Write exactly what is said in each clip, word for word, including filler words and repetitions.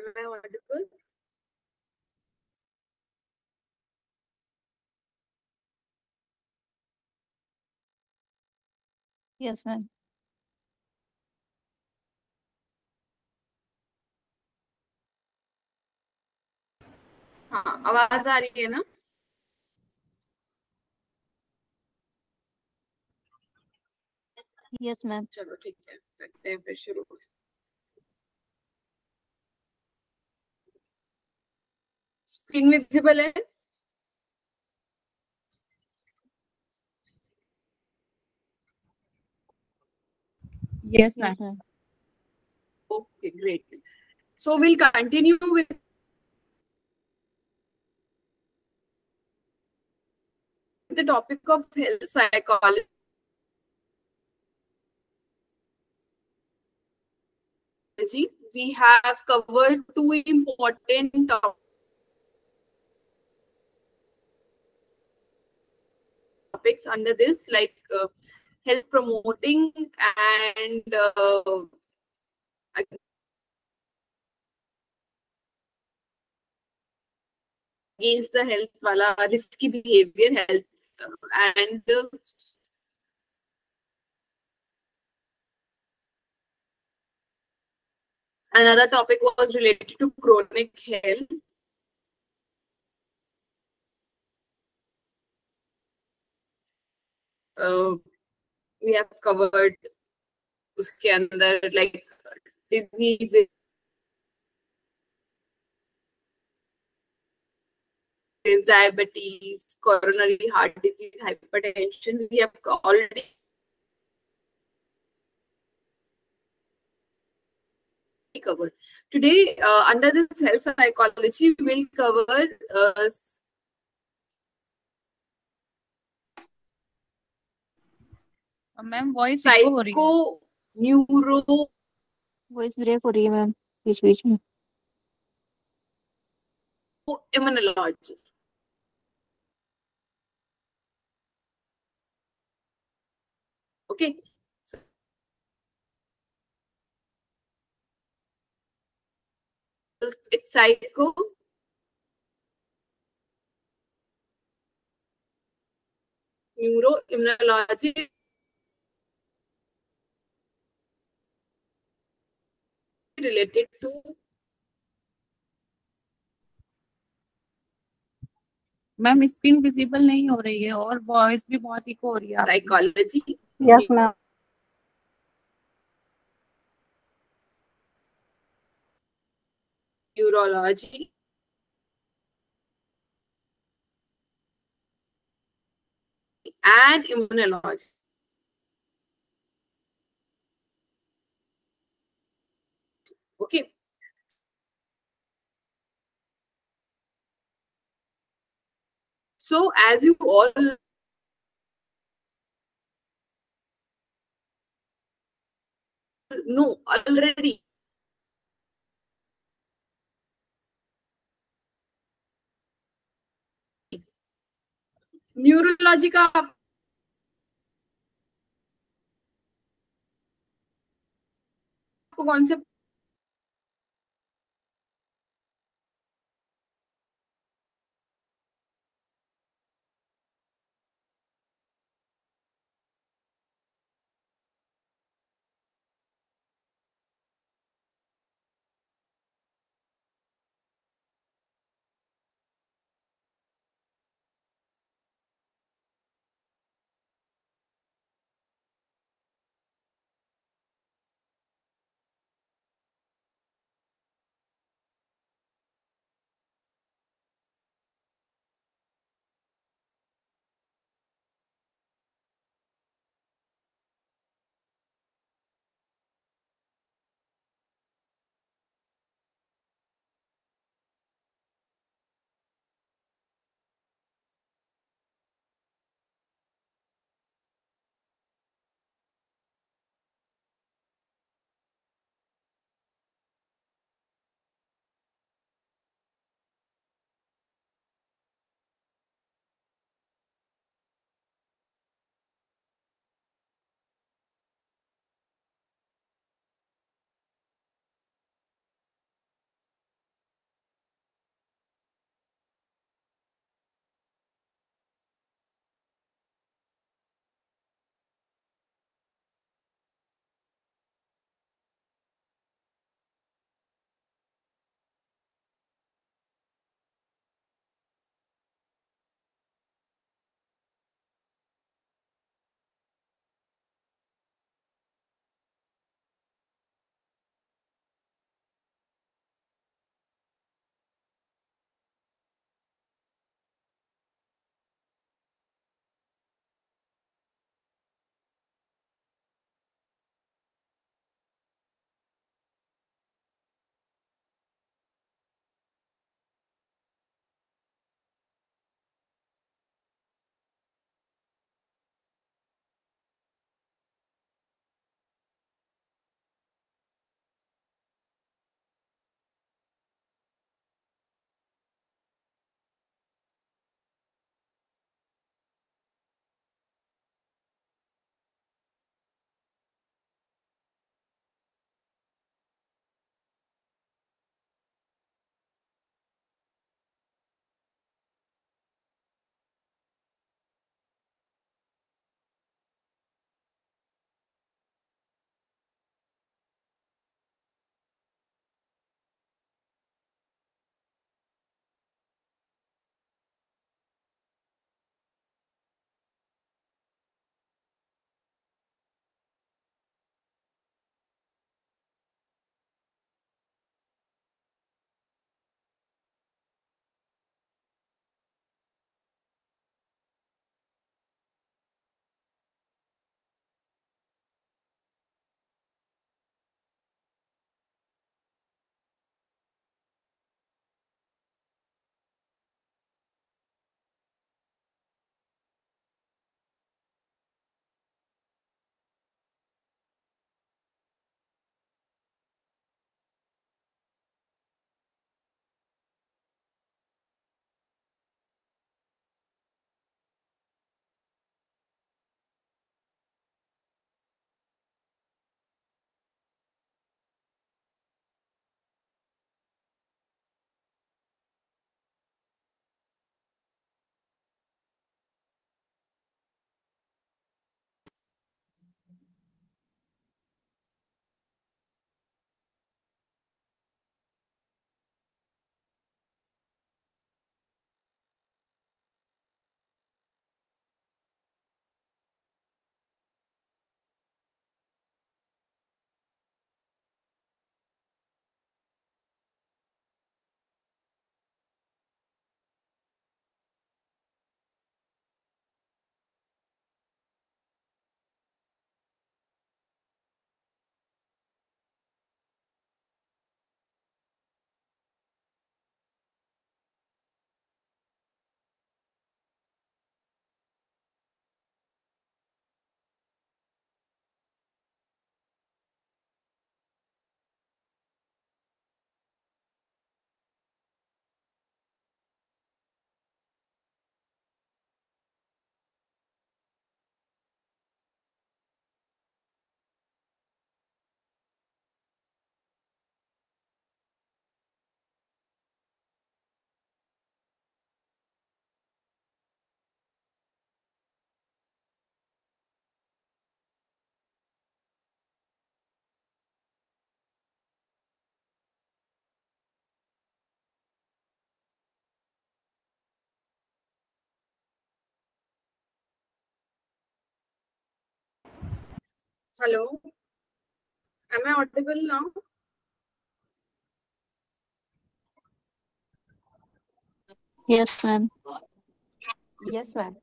Am I audible? Yes, ma'am. हाँ, आवाज आ रही है ना? Yes, ma'am. चलो ठीक है, करते हैं फिर शुरू। स्क्रीन विजिबल है? Yes, ma'am. Yes, ma'am. Okay, great. So we'll continue with the topic of health psychology. We have covered two important topics under this, like uh, health promoting and uh, against the health wala risky behavior, health uh, and uh, another topic was related to chronic health. Uh, we have covered उसके अंदर like diseases, diabetes, coronary heart disease, hypertension. We have already covered. Today, uh, under this health psychology, we will cover uh, ma'am voice echo हो रही है। psycho neuro voice break हो रही है ma'am बीच बीच में। immunology. Okay. So, it's psycho neuroimmunology related to ma'am screen visible नहीं हो रही है और वॉइस भी बहुत इको हो रही है आपकी। psychology. Yes ma'am. Neurology and immunology. Okay. So as you all know already, neurology का आपको कौन से Hello, am I audible now? Yes, ma'am. Yes, ma'am.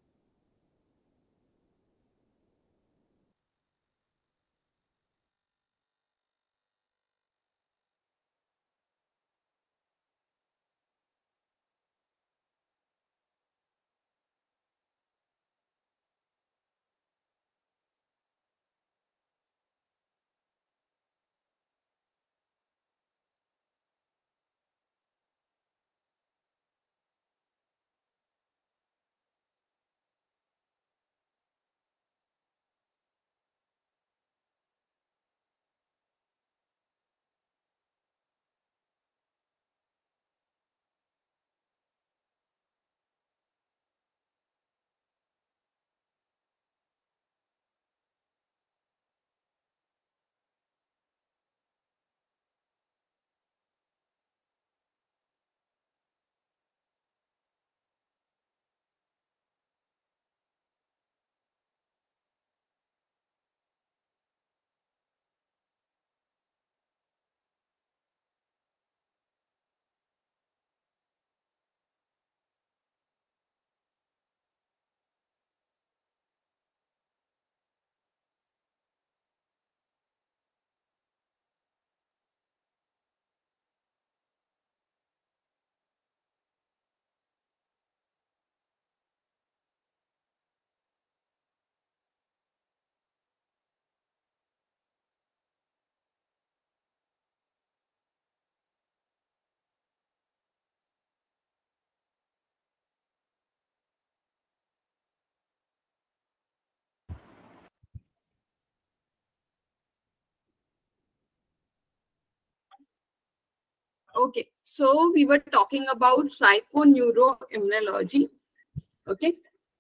Okay, so we were talking about psychoneuroimmunology. Okay,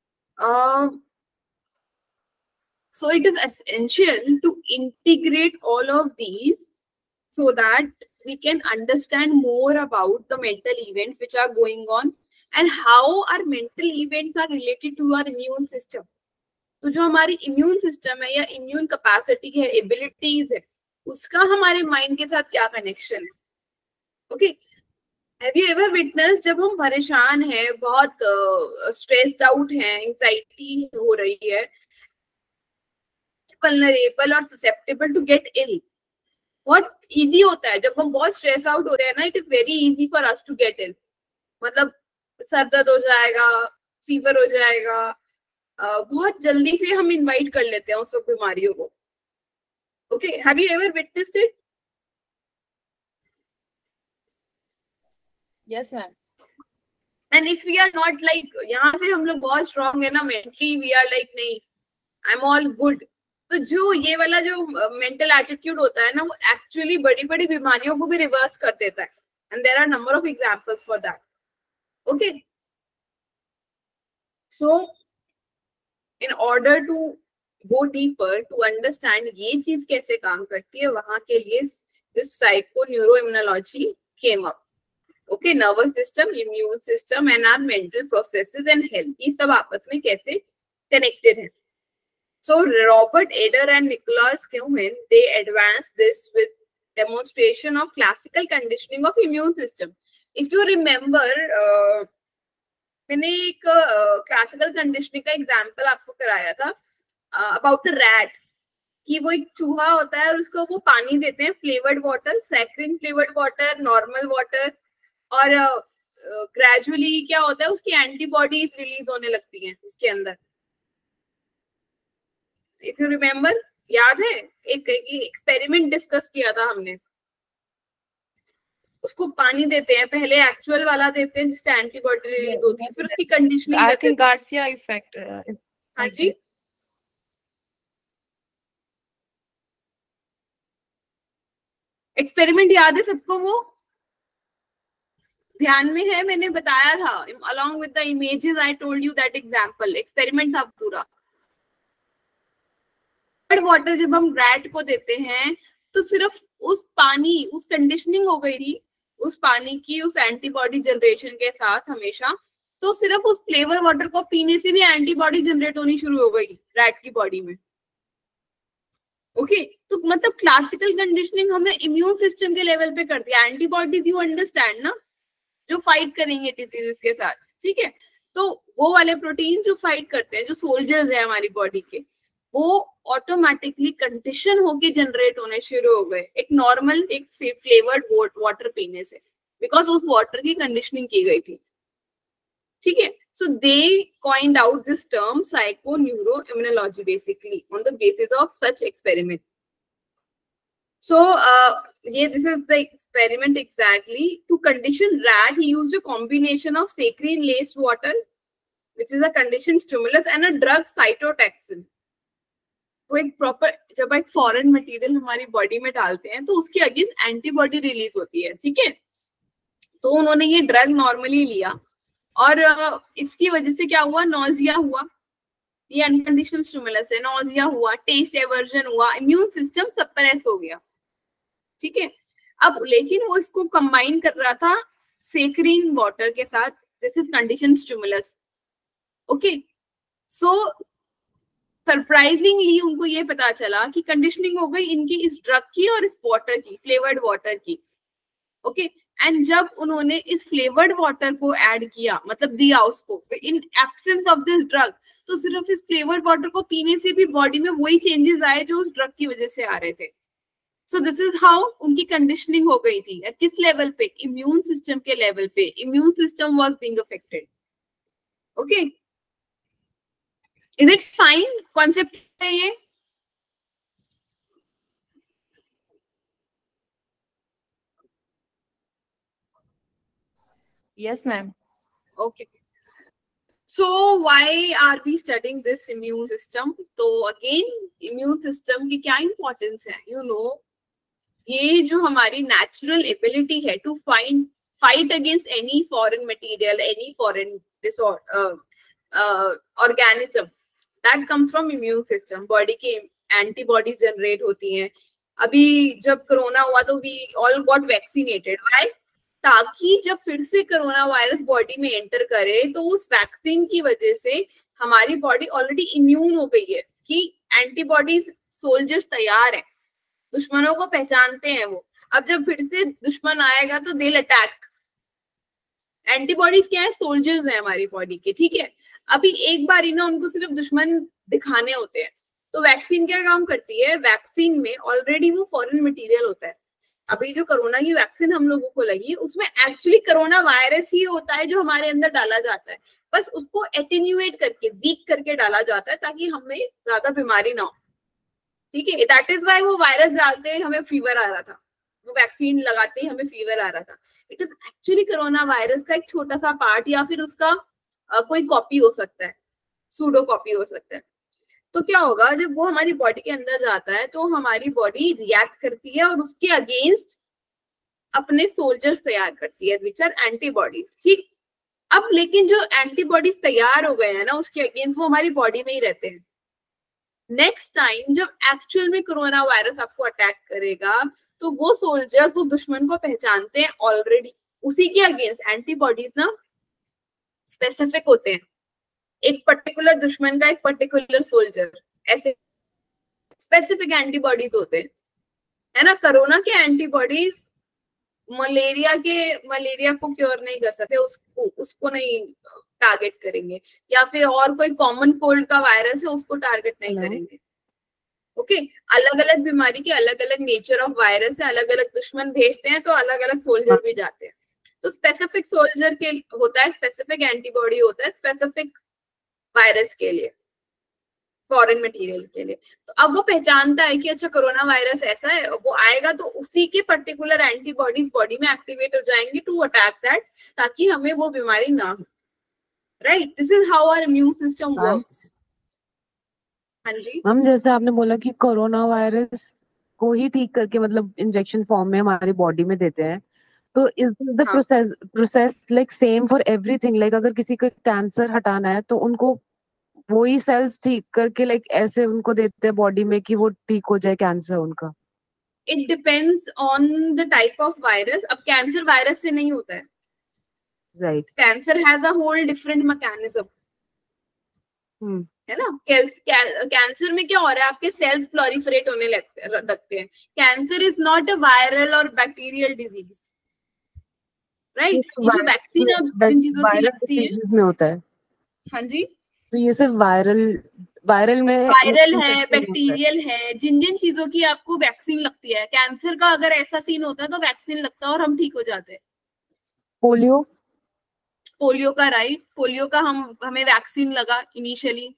um, so it is essential to integrate all of these so that we can understand more about the mental events which are going on and how our mental events are related to our immune system. तो जो हमारी immune system है या immune capacity है, abilities है, उसका हमारे mind के साथ क्या कनेक्शन है. Okay, have you ever witness जब हम परेशान हैं, बहुत स्ट्रेस्ड आउट हैं, एंजाइटी हो रही है, vulnerable और susceptible to get ill. बहुत इजी होता है जब हम बहुत स्ट्रेस आउट होते हैं ना, it is very easy for us to get ill. मतलब सर दर्द हो जाएगा, फीवर हो जाएगा, uh, बहुत जल्दी से हम इनवाइट कर लेते हैं उस सब बीमारियों को. Okay, have you ever witnessed it? Yes, ma'am. And if we are not like, यहाँ से हम लोग बहुत स्ट्रांग है ना मेंटली, वी आर लाइक नहीं, आई एम ऑल गुड. तो जो ये वाला जो मेंटल एटीट्यूड होता है ना, वो एक्चुअली बड़ी बड़ी बीमारियों को भी रिवर्स कर देता है. And there are number of examples for that. Okay, so in order to go deeper to understand ये चीज कैसे काम करती है, वहां के लिए this psychoneuroimmunology came up. Okay, nervous system, immune system and our mental processes and health, ये सब आपस में कैसे कनेक्टेड है. So Robert Eder and Nicholas Kuhn, they advanced this with demonstration of classical conditioning of immune system. If you remember, uh, मैंने एक classical conditioning का example आपको कराया था अबाउट द रैट, कि वो एक चूहा होता है और उसको वो पानी देते हैं, flavoured water, saccharin flavoured water, normal water, और ग्रेजुअली uh, क्या होता है, उसकी एंटीबॉडीज रिलीज होने लगती हैं उसके अंदर. इफ यू रिमेम्बर, याद है, एक एक्सपेरिमेंट डिस्कस किया था हमने. उसको पानी देते हैं, पहले एक्चुअल वाला देते हैं जिससे एंटीबॉडी रिलीज होती है, फिर उसकी कंडीशनिंग I करते think हैं. Garcia effect. uh, हाँ जी, एक्सपेरिमेंट याद है सबको? वो ध्यान में है, मैंने बताया था along with the images I told you that example. Experiment था पूरा. वाटर जब हम रैट को देते हैं तो सिर्फ उस पानी, उस कंडीशनिंग हो गई थी उस पानी की, उस एंटीबॉडी जनरेशन के साथ हमेशा, तो सिर्फ उस फ्लेवर वाटर को पीने से भी एंटीबॉडी जनरेट होनी शुरू हो गई रैट की बॉडी में. Okay okay? तो मतलब क्लासिकल कंडीशनिंग हमने इम्यून सिस्टम के लेवल पे कर दिया. एंटीबॉडीज यू अंडरस्टैंड ना, जो फाइट करेंगे डिजीजेस के साथ, ठीक है. तो वो वाले प्रोटीन जो फाइट करते हैं, जो सोल्जर्स है हमारी बॉडी के, वो ऑटोमेटिकली कंडीशन होके जनरेट होने शुरू हो गए एक नॉर्मल एक फ्लेवर्ड वाटर पीने से, बिकॉज उस वाटर की कंडीशनिंग की गई थी. ठीक है. So they coined out this term psychoneuroimmunology basically on the basis of such experiment. So uh, yeah, this is the experiment exactly. To condition rat, he used a combination of saccharine laced water, which is a conditioned stimulus, and a drug cytotoxin. तो एक proper जब एक foreign material हमारी body में डालते हैं तो उसके अगेंस्ट एंटीबॉडी रिलीज होती है. ठीक है. तो उन्होंने ये ड्रग नॉर्मली लिया और इसकी वजह से क्या हुआ, नॉजिया हुआ. ये अनकंडीशनल स्टिमुलस है, नॉजिया हुआ, टेस्ट एवर्जन हुआ, इम्यून सिस्टम सप्रेस हो गया. ठीक है. अब लेकिन वो इसको कंबाइन कर रहा था सेक्रीन वाटर के साथ. This is condition stimulus. Okay. So surprisingly उनको ये पता चला कि कंडीशनिंग हो गई इनकी इस ड्रग की और इस वाटर की, फ्लेवर्ड वाटर की. Okay okay? एंड जब उन्होंने इस फ्लेवर्ड वाटर को ऐड किया, मतलब दिया उसको in absence of this drug, तो सिर्फ इस फ्लेवर्ड वाटर को पीने से भी बॉडी में वही चेंजेस आए जो उस ड्रग की वजह से आ रहे थे. सो दिस इज हाउ उनकी कंडीशनिंग हो गई थी. किस लेवल पे? इम्यून सिस्टम के लेवल पे. Immune system was being affected. Okay. Is it fine? Concept है ये? Yes, ma'am. Okay. So why are we studying this immune system? तो again immune system की क्या importance है? You know, ये जो हमारी natural ability है to find fight against any foreign material, any foreign disorder, uh, uh, organism, that comes from immune system. Body के antibodies generate होती हैं. अभी जब कोरोना हुआ तो we all got vaccinated. Why? ताकि जब फिर से कोरोना वायरस बॉडी में एंटर करे तो उस वैक्सीन की वजह से हमारी बॉडी ऑलरेडी इम्यून हो गई है कि एंटीबॉडीज सोल्जर्स तैयार है, दुश्मनों को पहचानते हैं वो. अब जब फिर से दुश्मन आएगा तो दे अटैक. एंटीबॉडीज क्या है? सोल्जर्स है हमारी बॉडी के. ठीक है. अभी एक बार ही ना उनको सिर्फ दुश्मन दिखाने होते हैं. तो वैक्सीन क्या काम करती है? वैक्सीन में ऑलरेडी वो फॉरेन मटीरियल होता है. अभी जो कोरोना की वैक्सीन हम लोगों को लगी उसमें एक्चुअली कोरोना वायरस ही होता है जो हमारे अंदर डाला जाता है, बस उसको एटेन्यूएट करके, वीक करके डाला जाता है ताकि हमें ज्यादा बीमारी ना हो. ठीक है. दैट इज व्हाई वो वायरस डालते ही हमें फीवर आ रहा था, वो वैक्सीन लगाते ही हमें फीवर आ रहा था. It is actually corona virus का एक छोटा सा पार्ट या फिर उसका uh, कोई कॉपी हो सकता है, सूडो कॉपी हो सकता है. तो क्या होगा जब वो हमारी बॉडी के अंदर जाता है तो हमारी बॉडी रिएक्ट करती है और उसके अगेंस्ट अपने सोल्जर्स तैयार करती है, विच आर एंटीबॉडीज. ठीक. अब लेकिन जो एंटीबॉडीज तैयार हो गए हैं ना उसके अगेंस्ट, वो हमारी बॉडी में ही रहते हैं. नेक्स्ट टाइम जब एक्चुअल में कोरोना वायरस आपको अटैक करेगा तो वो सोल्जर्स वो दुश्मन को पहचानते हैं ऑलरेडी. उसी के अगेंस्ट एंटीबॉडीज ना स्पेसिफिक होते हैं. एक पर्टिकुलर दुश्मन का एक पर्टिकुलर सोल्जर, ऐसे स्पेसिफिक एंटीबॉडीज होते हैं, है ना. कोरोना के एंटीबॉडीज मलेरिया के मलेरिया को क्योर नहीं कर सकते, उसको उसको नहीं टारगेट करेंगे, या फिर और कोई कॉमन कोल्ड का वायरस है उसको टारगेट नहीं करेंगे. ओके. अलग अलग बीमारी के अलग अलग नेचर ऑफ वायरस है, अलग अलग दुश्मन भेजते हैं तो अलग अलग सोल्जर भी जाते हैं. तो स्पेसिफिक सोल्जर के होता है, स्पेसिफिक एंटीबॉडी होता है स्पेसिफिक वायरस के लिए, फॉरेन मटेरियल के लिए. तो अब वो पहचानता है कि अच्छा कोरोना वायरस ऐसा है, वो आएगा तो उसी के पर्टिकुलर एंटीबॉडीज बॉडी में एक्टिवेट हो जाएंगे टू अटैक दैट, ताकि हमें वो बीमारी ना हो. Right. This is how our immune system works. हाँ जी हम, जैसे आपने बोला कि कोरोना वायरस को ही ठीक करके मतलब इंजेक्शन फॉर्म में हमारी बॉडी में देते हैं, तो is this the process process like same for everything? Like अगर किसी को कैंसर हटाना है तो उनको वही सेल्स ठीक करके लाइक ऐसे उनको देते हैं बॉडी में कि वो ठीक हो जाए कैंसर उनका? It depends on the type of virus. अब कैंसर वायरस से नहीं होता है. Right. Cancer has a whole different mechanism. है ना। कैंसर में क्या हो रहा है, आपके सेल्स प्लोरिफरेट होने लगते लगते हैं। Cancer is not a viral और बैक्टीरियल डिजीज, राइट। ये जो वैक्सीन अब जिन चीजों की लगती है, में होता है। हाँ जी, तो ये सिर्फ वायरल वायरल में वायरल है, बैक्टीरियल है, जिन जिन चीजों की आपको वैक्सीन लगती है। कैंसर का अगर ऐसा सीन होता है तो वैक्सीन लगता है और हम ठीक हो जाते हैं। पोलियो पोलियो का, राइट, पोलियो का हम हमें वैक्सीन लगा इनिशियली।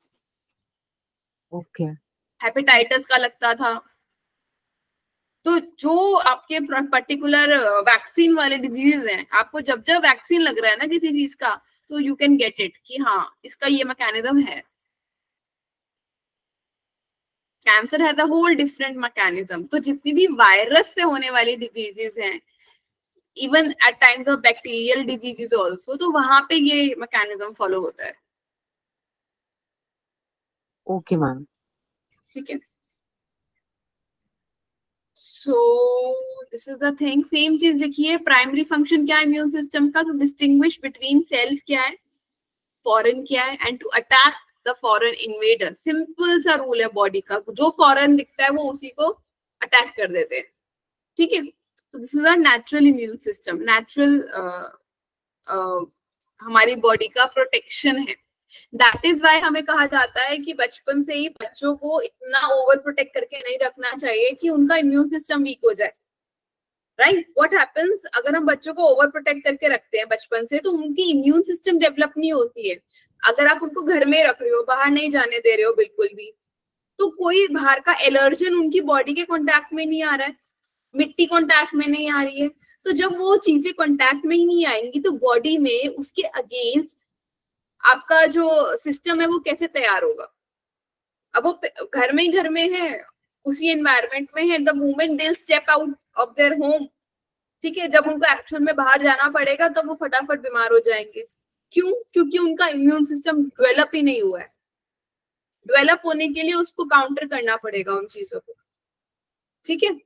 ओके। हेपेटाइटिस का लगता था। तो जो आपके पर्टिकुलर वैक्सीन वाले डिजीज हैं, आपको जब जब वैक्सीन लग रहा है ना किसी चीज का, तो यू कैन गेट इट कि हाँ इसका ये मैकेनिज्म है। Cancer has a whole different mechanism. तो जितनी भी वायरस से होने वाली डिजीजेस हैं, even at times of bacterial diseases also, तो वहां पे ये मैकेनिज्म फॉलो होता है। ओके मैम, ठीक है। So this is the thing. Same चीज लिखिए। प्राइमरी फंक्शन क्या है इम्यून सिस्टम का, टू डिस्टिंग्विश बिटवीन सेल्स क्या है, फॉरेन क्या है, and to attack the foreign invader. Simple सा रूल है बॉडी का, जो फॉरेन दिखता है वो उसी को अटैक कर देते हैं। ठीक है। तो this is a natural immune system. Natural हमारी बॉडी का प्रोटेक्शन है। दैट इज वाई हमें कहा जाता है कि बचपन से ही बच्चों को इतना ओवर प्रोटेक्ट करके नहीं रखना चाहिए कि उनका इम्यून सिस्टम वीक हो जाए, राइट। व्हाट हैपेंस, अगर हम बच्चों को ओवर प्रोटेक्ट करके रखते हैं बचपन से, तो उनकी इम्यून सिस्टम डेवलप नहीं होती है। अगर आप उनको घर में रख रहे हो, बाहर नहीं जाने दे रहे हो बिल्कुल भी, तो कोई बाहर का एलर्जन उनकी बॉडी के कॉन्टैक्ट में नहीं आ रहा है, मिट्टी कॉन्टैक्ट में नहीं आ रही है। तो जब वो चीजें कॉन्टैक्ट में ही नहीं आएंगी तो बॉडी में उसके अगेंस्ट आपका जो सिस्टम है वो कैसे तैयार होगा। अब वो घर में ही घर में है, उसी एनवायरनमेंट में है, the moment they step out of their home, ठीक है, जब उनको एक्चुअल में बाहर जाना पड़ेगा तो वो फटाफट बीमार हो जाएंगे। क्यों? क्योंकि उनका इम्यून सिस्टम डेवलप ही नहीं हुआ है। डेवलप होने के लिए उसको काउंटर करना पड़ेगा उन चीजों को, ठीक है।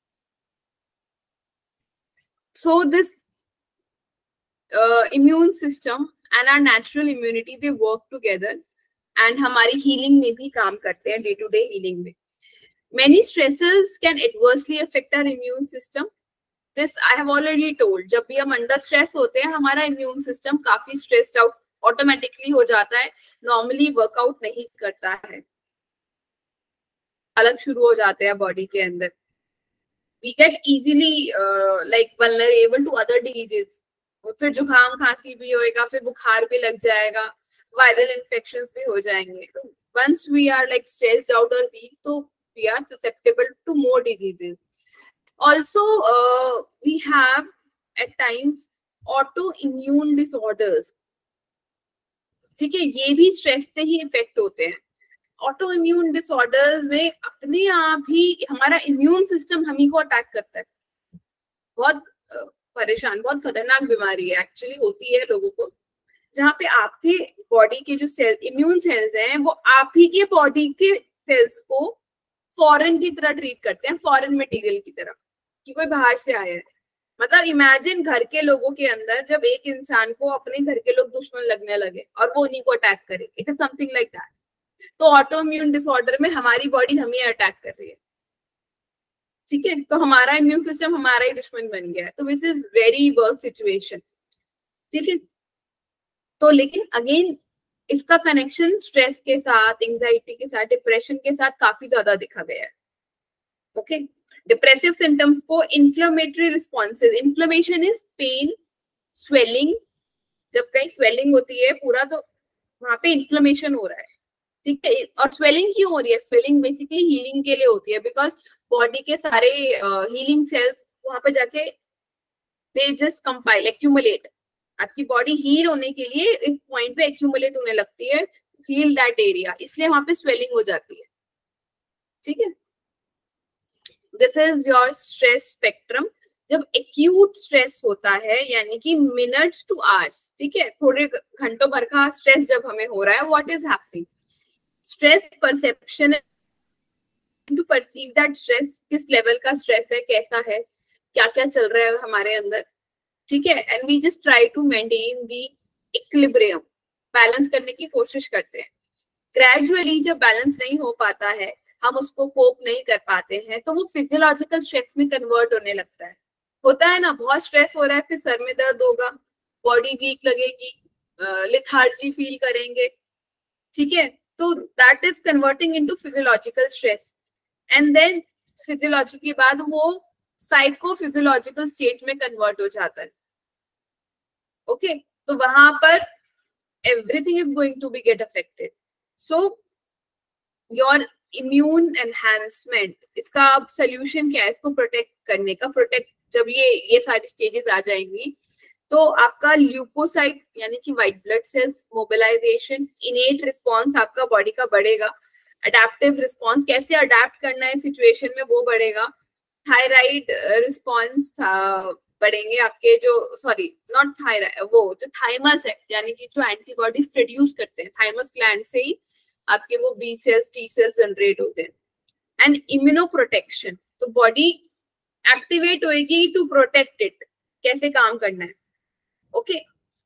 So this immune system and our natural immunity, they work together and हमारी healing में भी काम करते हैं, day to day healing में। Many stresses can adversely affect our immune system. This I have already told. जब भी हम under stress होते हैं, हमारा immune system काफी stressed out automatically हो जाता है, normally workout नहीं करता है, अलग शुरू हो जाते हैं body के अंदर। We get easily uh, like vulnerable to other diseases. फिर जुकाम खांसी भी होएगा, फिर बुखार भी लग जाएगा, वायरल इन्फेक्शंस भी हो जाएंगे। तो once we are like stressed out और वीक, तो we are susceptible to more diseases. Also we have at times auto immune disorders, ठीक है, ये भी स्ट्रेस से ही इफेक्ट होते हैं। ऑटो इम्यून डिसऑर्डर्स में अपने आप ही हमारा इम्यून सिस्टम हम ही को अटैक करता है। बहुत uh, परेशान, बहुत खतरनाक बीमारी है एक्चुअली, होती है लोगों को, जहाँ पे आपके बॉडी के जो सेल इम्यून सेल्स हैं वो आप ही के बॉडी के सेल्स को फॉरेन की तरह ट्रीट करते हैं, फॉरेन मटेरियल की तरह, कि कोई बाहर से आया है। मतलब इमेजिन घर के लोगों के अंदर जब एक इंसान को अपने घर के लोग दुश्मन लगने लगे और वो उन्हीं को अटैक करे, it is something like that. तो ऑटो इम्यून डिसऑर्डर में हमारी बॉडी हमें अटैक कर रही है, ठीक है, तो हमारा इम्यून सिस्टम हमारा ही दुश्मन बन गया है, तो which is very worst situation, ठीक है। तो लेकिन अगेन इसका कनेक्शन स्ट्रेस के साथ, एंजाइटी के साथ, डिप्रेशन के साथ काफी ज्यादा दिखा गया है। ओके, डिप्रेसिव सिम्टम्स को inflammatory responses, inflammation is pain, swelling, जब कहीं स्वेलिंग होती है पूरा तो वहां पे इन्फ्लेमेशन हो रहा है, ठीक है। और स्वेलिंग क्यों हो रही है? स्वेलिंग बेसिकली हीलिंग के लिए होती है, बिकॉज बॉडी के सारे हीलिंग uh, सेल्स वहां पे जाके दे जस्ट कंपाइल, एक्यूमुलेट। आपकी बॉडी हील होने के लिए एक पॉइंट पे एक्यूमुलेट होने लगती है, हील दैट एरिया, इसलिए वहां पे स्वेलिंग हो जाती है, ठीक है। This is your stress spectrum. जब एक्यूट स्ट्रेस होता है, यानी कि मिनट्स टू आवर्स, ठीक है, थोड़े घंटों भर का स्ट्रेस जब हमें हो रहा है, what is happening? Stress perception, to perceive that stress, किस लेवल का स्ट्रेस है, कैसा है, क्या क्या चल रहा है हमारे अंदर, ठीक है। And we just try to maintain the equilibrium, balance करने की कोशिश करते हैं। ग्रेजुअली जब बैलेंस नहीं हो पाता है, हम उसको कोप नहीं कर पाते हैं, तो वो फिजियोलॉजिकल स्ट्रेस में कन्वर्ट होने लगता है। होता है ना, बहुत स्ट्रेस हो रहा है, फिर सर में दर्द होगा, बॉडी वीक लगेगी, लिथार्जी फील करेंगे, ठीक है, तो that is converting into physiological stress. And then physiology के बाद वो साइको फिजियोलॉजिकल स्टेट में कन्वर्ट हो जाता है। Okay okay? तो वहां पर everything is going to be get affected. So your immune enhancement, इसका अब सोल्यूशन क्या है इसको प्रोटेक्ट करने का? प्रोटेक्ट जब ये ये सारी स्टेजेस आ जाएंगी तो आपका ल्यूकोसाइट यानी कि white blood cells mobilization, innate response आपका बॉडी का बढ़ेगा, अडेप्टिव रिस्पॉन्स कैसे अडेप्ट करना है सिचुएशन में वो बढ़ेगा, थायराइड रिस्पॉन्स बढ़ेंगे आपके, जो सॉरी नॉट थायराइड, वो जो थाइमस है यानी कि जो एंटीबॉडीज प्रोड्यूस करते हैं, थाइमस ग्लैंड से ही आपके वो B cells T cells generate होते हैं। एंड इम्यूनो प्रोटेक्शन, तो बॉडी एक्टिवेट होएगी टू प्रोटेक्ट इट, कैसे काम करना है। ओके,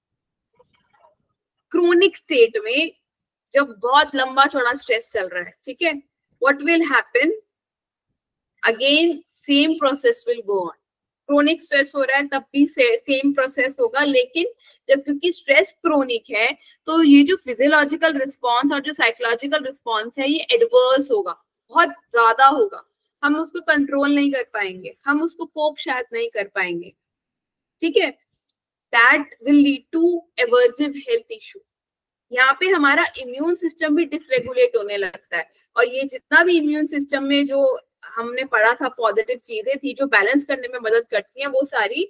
क्रोनिक स्टेट में जब बहुत लंबा चौड़ा स्ट्रेस चल रहा है, ठीक है, what will happen again, same process will go on. Chronic stress हो रहा है तब भी सेम प्रोसेस होगा, लेकिन जब क्योंकि स्ट्रेस क्रोनिक है तो ये जो फिजियोलॉजिकल रिस्पॉन्स और जो साइकोलॉजिकल रिस्पॉन्स है ये एडवर्स होगा, बहुत ज्यादा होगा, हम उसको कंट्रोल नहीं कर पाएंगे, हम उसको कोप शायद नहीं कर पाएंगे, ठीक है। That will lead to aversive health issue. यहाँ पे हमारा इम्यून सिस्टम भी डिसरेगुलेट होने लगता है, और ये जितना भी इम्यून सिस्टम में जो हमने पढ़ा था पॉजिटिव चीजें थी जो बैलेंस करने में मदद करती हैं, वो सारी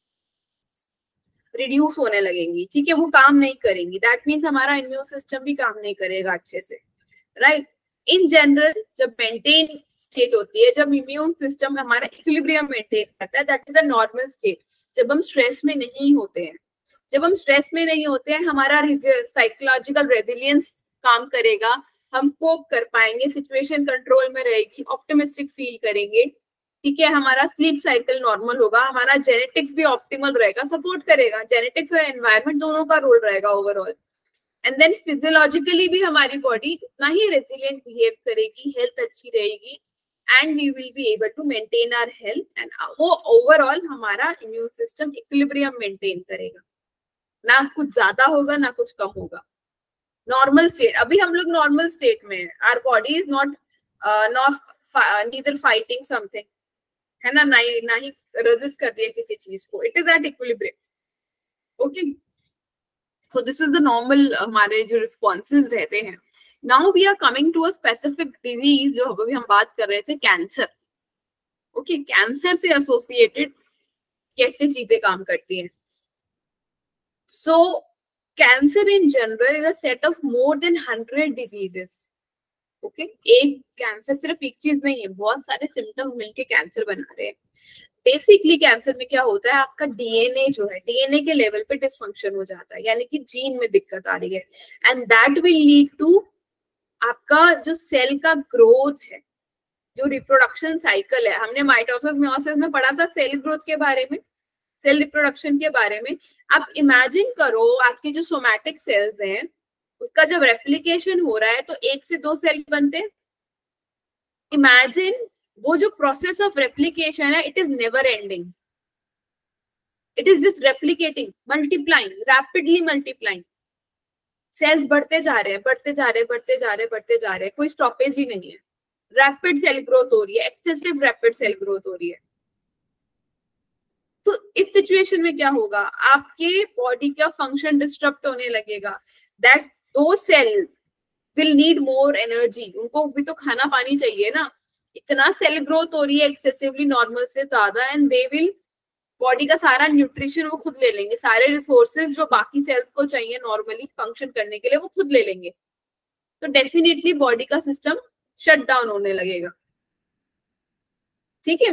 रिड्यूस होने लगेंगी, ठीक है, वो काम नहीं करेंगी। दैट मीन्स हमारा इम्यून सिस्टम भी काम नहीं करेगा अच्छे से, राइट। इन जनरल जब मेंटेन स्टेट होती है, जब इम्यून सिस्टम हमारा इक्विलिब्रियम मेंटेन करता है, that is a normal state. जब हम स्ट्रेस में नहीं होते हैं, जब हम स्ट्रेस में नहीं होते हैं, हमारा साइकोलॉजिकल रेजिलियंस काम करेगा, हम कोप कर पाएंगे, सिचुएशन कंट्रोल में रहेगी, ऑप्टिमिस्टिक फील करेंगे, ठीक है, हमारा स्लीप साइकिल नॉर्मल होगा, हमारा जेनेटिक्स भी ऑप्टिमल रहेगा, सपोर्ट करेगा, जेनेटिक्स और एनवायरनमेंट दोनों का रोल रहेगा ओवरऑल। एंड देन फिजियोलॉजिकली भी हमारी बॉडी उतना ही रेजिलिएंट बिहेव करेगी, हेल्थ अच्छी रहेगी, and we will be able to maintain our health, and वो ओवरऑल हमारा इम्यून सिस्टम इक्विलिब्रियम मेंटेन करेगा, ना कुछ ज्यादा होगा ना कुछ कम होगा। नॉर्मल स्टेट, अभी हम लोग नॉर्मल स्टेट में है, our body is not not neither fighting something, है ना, ना ही ना ही रेजिस्ट कर रही है किसी चीज को, it is at equilibrium. Okay, so this is the normal हमारे जो रिस्पॉन्सेज रहते हैं। Now we are coming to a specific disease, जो अभी हम बात कर रहे थे, कैंसर। ओके, कैंसर से एसोसिएटेड कैसे चीजें काम करती हैं। So cancer in general is a set of more than hundred diseases. Okay, एक कैंसर सिर्फ एक चीज नहीं है, बहुत सारे सिम्टम्स मिलके कैंसर बना रहे हैं। बेसिकली कैंसर में क्या होता है, आपका डीएनए जो है, डीएनए के लेवल पे डिसफंक्शन हो जाता है, यानी कि जीन में दिक्कत आ रही है, and that will lead to आपका जो सेल का ग्रोथ है, जो रिप्रोडक्शन साइकिल है, हमने माइटोसिस मियोसिस में पढ़ा था सेल ग्रोथ के बारे में, सेल रिप्रोडक्शन के बारे में। आप इमेजिन करो आपके जो सोमैटिक सेल्स हैं उसका जब रेप्लिकेशन हो रहा है तो एक से दो सेल बनते हैं। इमेजिन वो जो प्रोसेस ऑफ रेप्लिकेशन है, it is never ending, it is just replicating, multiplying, rapidly multiplying, cells बढ़ते जा रहे हैं, बढ़ते जा रहे हैं, बढ़ते जा रहे हैं, बढ़ते जा रहे हैं, कोई स्टॉपेज ही नहीं है, रैपिड सेल ग्रोथ हो रही है, एक्सेसिव रैपिड सेल ग्रोथ हो रही है। तो इस सिचुएशन में क्या होगा, आपके बॉडी का फंक्शन डिस्टर्ब होने लगेगा, दैट दो cell will need more energy, उनको भी तो खाना पानी चाहिए ना, इतना सेल ग्रोथ हो रही है एक्सेसिवली नॉर्मल से ज्यादा, एंड दे विल, बॉडी का सारा न्यूट्रिशन वो खुद ले लेंगे, सारे रिसोर्सेज जो बाकी सेल्स को चाहिए नॉर्मली फंक्शन करने के लिए वो खुद ले लेंगे, तो डेफिनेटली बॉडी का सिस्टम शट डाउन होने लगेगा, ठीक है।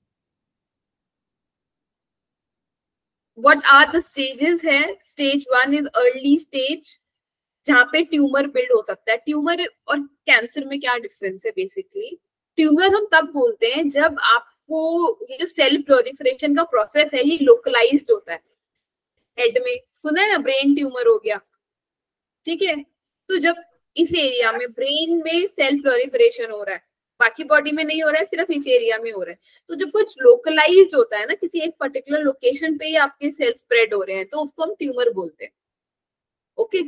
व्हाट आर द स्टेजेस है, stage one is early stage, जहाँ पे ट्यूमर बिल्ड हो सकता है। ट्यूमर और कैंसर में क्या डिफरेंस है, बेसिकली ट्यूमर हम तब बोलते हैं जब आपको ये जो सेल प्रोलिफरेशन का प्रोसेस है ये लोकलाइज्ड होता है, हेड में सुना है ना, ब्रेन ट्यूमर हो गया, ठीक है, तो जब इस एरिया में ब्रेन में सेल प्लोरिफरेशन हो रहा है, बाकी बॉडी में नहीं हो रहा है, सिर्फ इस एरिया में हो रहा है। तो जब कुछ लोकलाइज्ड होता है ना, किसी एक पर्टिकुलर लोकेशन पे ही आपके सेल स्प्रेड हो रहे हैं, तो उसको हम ट्यूमर बोलते हैं। Okay,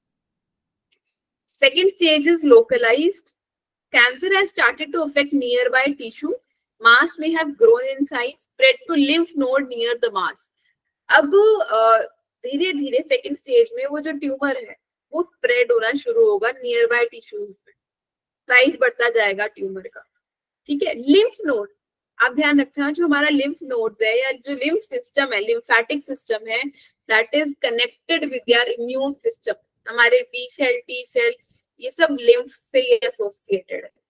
second stage is localised. Cancer has started to affect nearby tissue. Mass may have grown in size, spread to lymph node near the mass. अब धीरे धीरे सेकेंड स्टेज में वो जो ट्यूमर है वो स्प्रेड होना शुरू होगा नियर बाय टिश्यूज में, साइज बढ़ता जाएगा ट्यूमर का। ठीक है, लिम्फ नोड, आप ध्यान रखना, जो हमारा लिम्फ नोड्स है या जो लिम्फ सिस्टम है, लिम्फेटिक सिस्टम है, that is connected with your immune system. हमारे बी सेल, टी सेल, ये सब लिम्फ से एसोसिएटेड है।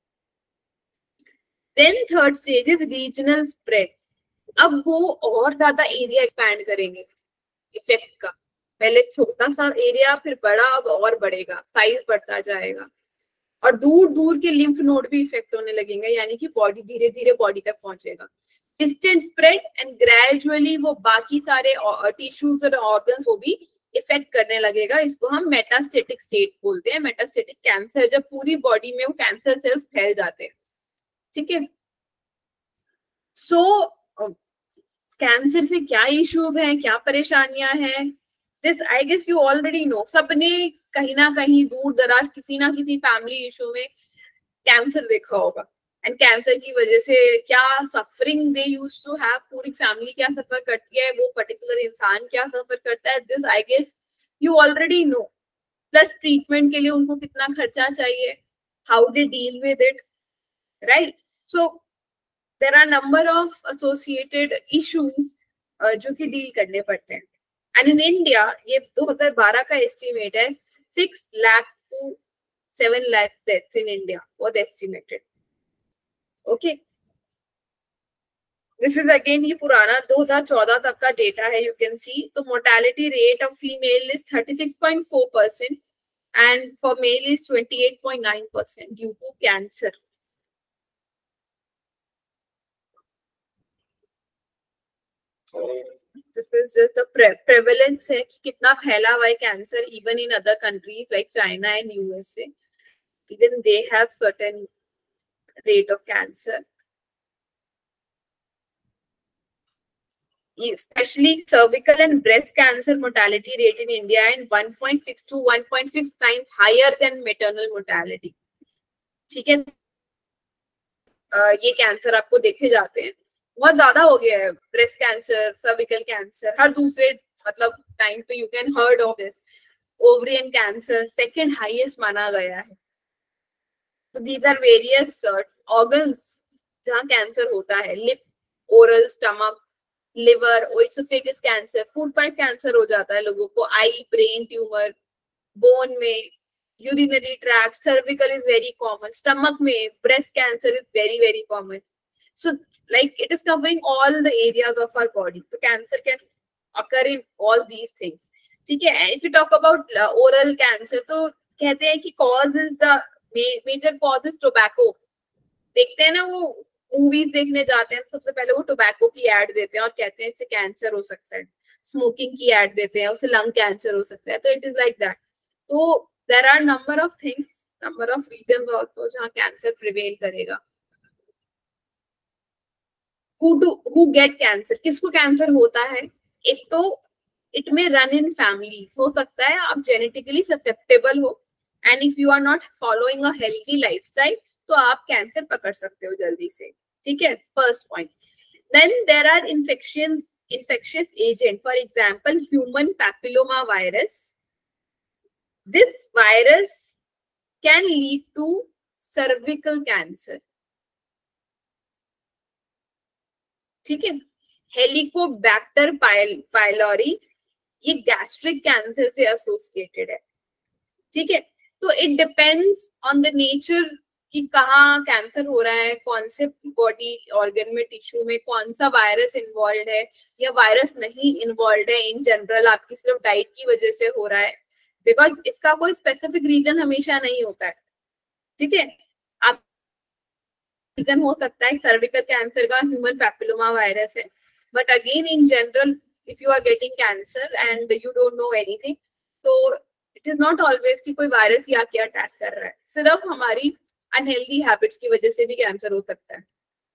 Then third stage is regional spread. अब वो और ज्यादा एरिया एक्सपैंड करेंगे इफेक्ट का, पहले छोटा सा एरिया फिर बड़ा, अब और बढ़ेगा, साइज बढ़ता जाएगा और दूर दूर के लिम्फ नोड भी इफेक्ट होने लगेंगे, यानी कि बॉडी धीरे धीरे बॉडी तक पहुंचेगा। डिस्टेंट स्प्रेड एंड ग्रेजुअली वो बाकी सारे टिश्यूज और ऑर्गन्स को भी इफेक्ट करने लगेगा। इसको हम मेटास्टेटिक स्टेट बोलते हैं, मेटास्टेटिक कैंसर, जब पूरी बॉडी में वो कैंसर सेल्स फैल जाते हैं। ठीक है, सो कैंसर से क्या इश्यूज हैं, क्या परेशानियां हैं, this I guess you already know. सबने कहीं ना कहीं दूर दराज किसी ना किसी फैमिली इशू में कैंसर देखा होगा, एंड कैंसर की वजह से क्या suffering they used to have, पूरी फैमिली क्या सफर करती है, वो पर्टिकुलर इंसान क्या सफर करता है, this I guess you already know. Plus treatment के लिए उनको कितना खर्चा चाहिए, how they deal with it, right. So there are number of associated issues जो कि डील करने पड़ते हैं। एंड इन इंडिया ये दो हज़ार बारह का एस्टिमेट है, six lakh to seven lakh deaths in India was estimated. Okay, this is again ये पुराना दो हज़ार चौदह तक का डेटा है, यू कैन सी। तो mortality rate of female is thirty six point four percent and for male is twenty eight point nine percent due to cancer. This is just the prevalence है कि कितना फैला हुआ है cancer even in other countries like China and USA, even they have certain rate of cancer, especially cervical and breast cancer mortality rate in India and one point six to one point six times higher than maternal mortality. ठीक है, ये cancer आपको देखे जाते हैं, बहुत ज्यादा हो गया है। ब्रेस्ट कैंसर, सर्विकल कैंसर, हर दूसरे मतलब टाइम पे you can heard of this. Ovarian cancer second highest माना गया है। So these are various uh, organs जहाँ कैंसर होता है, lip, oral, stomach, liver, oesophagus cancer, food pipe cancer हो जाता है लोगों को, आई, ब्रेन ट्यूमर, बोन में, urinary tract, cervical is very common, stomach में, breast cancer is very very common. So like it is covering all the areas of our body. तो cancer can occur in all these things. ठीक है, if you talk about oral cancer, तो कहते हैं कि cause is the major cause is tobacco. देखते हैं ना, वो मूवीज देखने जाते हैं, सबसे पहले वो टोबैको की एड देते हैं और कहते हैं इससे कैंसर हो सकता है। स्मोकिंग की एड देते हैं, उससे लंग कैंसर हो सकता है। तो इट इज लाइक दैट। तो there are number of things, number of reasons also जहां कैंसर प्रिवेल करेगा। Who do who get cancer, किसको कैंसर होता है? एक तो इट में रन इन फैमिलीज, हो सकता है आप जेनेटिकली ससेप्टेबल हो, and if you are not following a healthy lifestyle तो आप कैंसर पकड़ सकते हो जल्दी से। ठीक है, first point. Then there are infections, infectious agent, for example human papilloma virus. This virus can lead to cervical cancer. ठीक है, हेलिकोबैक्टर पाइलोरी ये गैस्ट्रिक कैंसर से एसोसिएटेड है। ठीक है, तो it depends on the nature कि कहाँ कैंसर हो रहा है, कौन से बॉडी ऑर्गन में, टिश्यू में कौन सा वायरस इन्वॉल्व है या वायरस नहीं इन्वॉल्व है। इन जनरल आपकी सिर्फ डाइट की वजह से हो रहा है, बिकॉज इसका कोई स्पेसिफिक रीजन हमेशा नहीं होता है। ठीक है, आप रीजन हो सकता है सर्विकल कैंसर का ह्यूमन पैपिलोमा वायरस है, but again in general if you are getting cancer and you don't know anything, तो इट इज नॉट ऑलवेज कि कोई वायरस या क्या अटैक कर रहा है, सिर्फ हमारी अनहेल्दी हैबिट्स की वजह से भी कैंसर हो सकता है।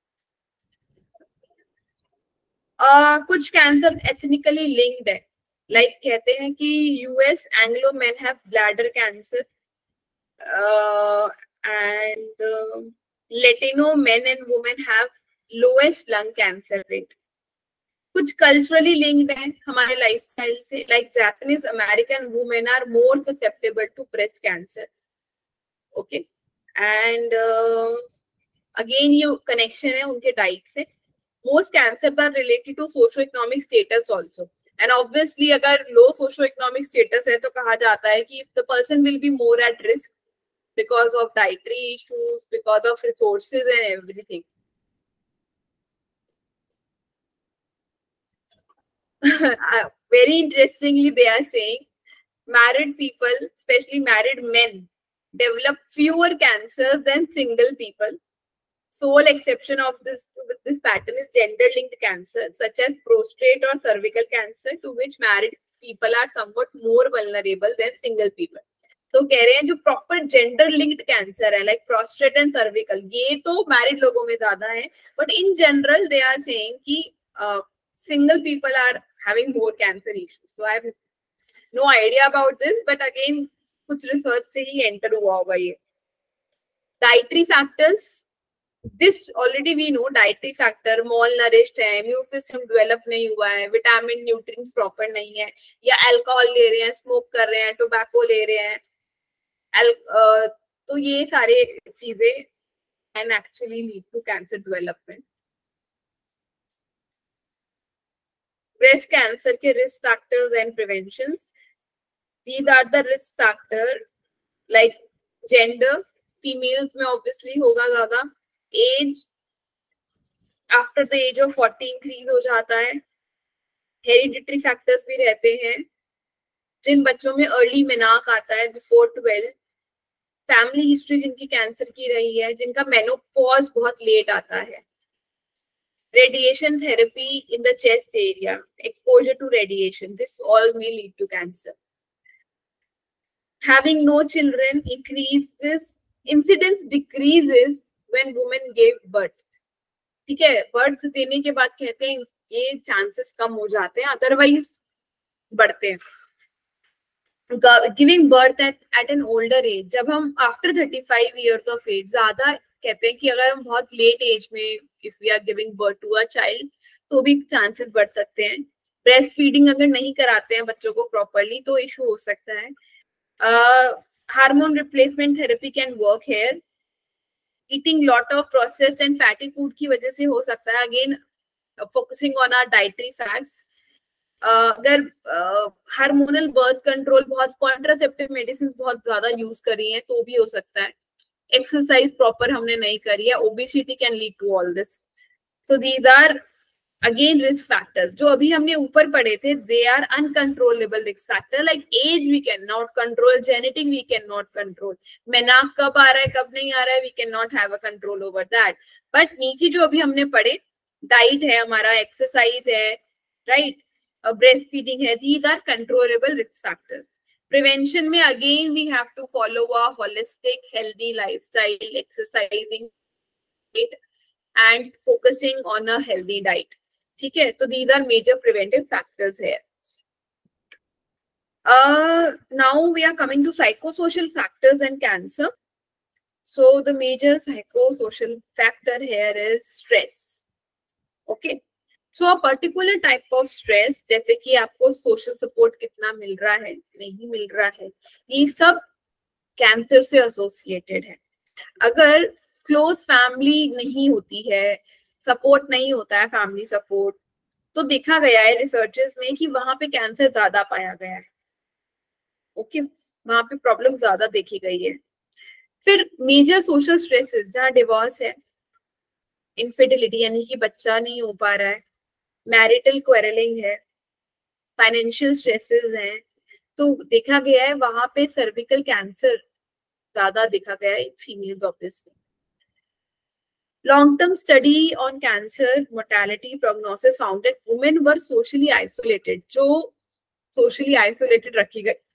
uh, कुछ कैंसर एथनिकली लिंक्ड है, लाइक like कहते हैं कि US Anglo man have bladder cancer and Latino men and women have lowest lung cancer rate. कुछ कल्चरली लिंक्ड है हमारे लाइफस्टाइल से, like Japanese American women are more susceptible to breast cancer. Okay, and again ये connection है उनके diet से। Most cancer are related to socio economic status also, and obviously अगर low socio economic status है तो कहा जाता है कि the person will be more at risk because of dietary issues, because of resources and everything. Uh, very interestingly, they are saying married people, especially married men, develop fewer cancers than single people. Sole exception of this this pattern is gender-linked cancer, such as prostate or cervical cancer, to which married people are somewhat more vulnerable than single people. तो कह रहे हैं जो proper gender linked cancer है, like prostate and cervical, ये तो married लोगों में ज्यादा है, but in general they are saying कि single people are having more cancer issues. So I have no idea about this, but again कुछ research से ही enter हुआ होगा ये. Dietary factors, this already we know. Dietary factor, malnourished है, immune system develop नहीं हुआ है, vitamin nutrients proper नहीं है, या alcohol ले रहे हैं, smoke कर रहे हैं, tobacco ले रहे हैं, Al uh, तो ये सारे चीजें can actually lead to cancer development. Breast cancer के risk factors and preventions. These are the risk factor, like gender, females में obviously होगा ज़्यादा, age, after the age of forty increase हो जाता है, hereditary factors भी रहते हैं, जिन बच्चों में early menarche आता है before twelve, family history जिनकी cancer की रही है, जिनका menopause बहुत late आता है, radiation therapy in the chest area, exposure to radiation, this all may lead to cancer. Having no children increases, incidence decreases when women give birth. ठीक है, बर्थ देने के बाद कहते हैं ये चांसेस कम हो जाते हैं, अदरवाइज बढ़ते हैं. Giving birth at at an older age, जब हम after thirty five years of age, ज्यादा कहते हैं कि अगर हम बहुत लेट एज में if we are giving birth to a child तो भी चांसेस बढ़ सकते हैं. ब्रेस्ट फीडिंग अगर नहीं कराते हैं बच्चों को प्रॉपरली तो इशू हो सकता है. Hormone replacement therapy can work here. Eating lot of processed and fatty food की वजह से हो सकता है. Again focusing on our dietary facts. अगर हार्मोनल बर्थ कंट्रोल, बहुत कॉन्ट्रासेप्टिव मेडिसिन बहुत ज्यादा यूज करी है तो भी हो सकता है. एक्सरसाइज प्रॉपर हमने नहीं करी है, obesity can lead to all this. So these are again risk factors. जो अभी हमने ऊपर पढ़े थे they are uncontrollable risk factor. Like age we can not control, genetic we can not control, menarche कब आ रहा है कब नहीं आ रहा है we can not have a control over that. But नीचे जो अभी हमने पढ़े, डाइट है हमारा, एक्सरसाइज है, राइट, ब्रेस्ट फीडिंग है, these are controllable risk factors. Prevention में again we have to follow a holistic healthy lifestyle, exercising and focusing on a healthy diet. ठीक है, तो these are major preventive factors here. Uh, now we are coming to psychosocial factors and cancer. So the major psychosocial factor here is stress. Okay. So a particular type of stress, जैसे कि आपको social support कितना मिल रहा है नहीं मिल रहा है, ये सब कैंसर से एसोसिएटेड है. अगर क्लोज फैमिली नहीं होती है, सपोर्ट नहीं होता है, फैमिली सपोर्ट, तो देखा गया है रिसर्चेस में कि वहां पे कैंसर ज्यादा पाया गया है. Okay okay? वहां पे प्रॉब्लम ज्यादा देखी गई है. फिर मेजर सोशल स्ट्रेसेस, जहाँ डिवोर्स है, इनफिडिलिटी यानी कि बच्चा नहीं हो पा रहा है, मैरिटल क्वेरलिंग है, फाइनेंशियल स्ट्रेसेस हैं, तो देखा गया है वहां पे सर्विकल कैंसर ज्यादा देखा गया है females obviously. Long term study on cancer mortality prognosis found that women were socially isolated. जो सोशली आइसोलेटेड रखी गई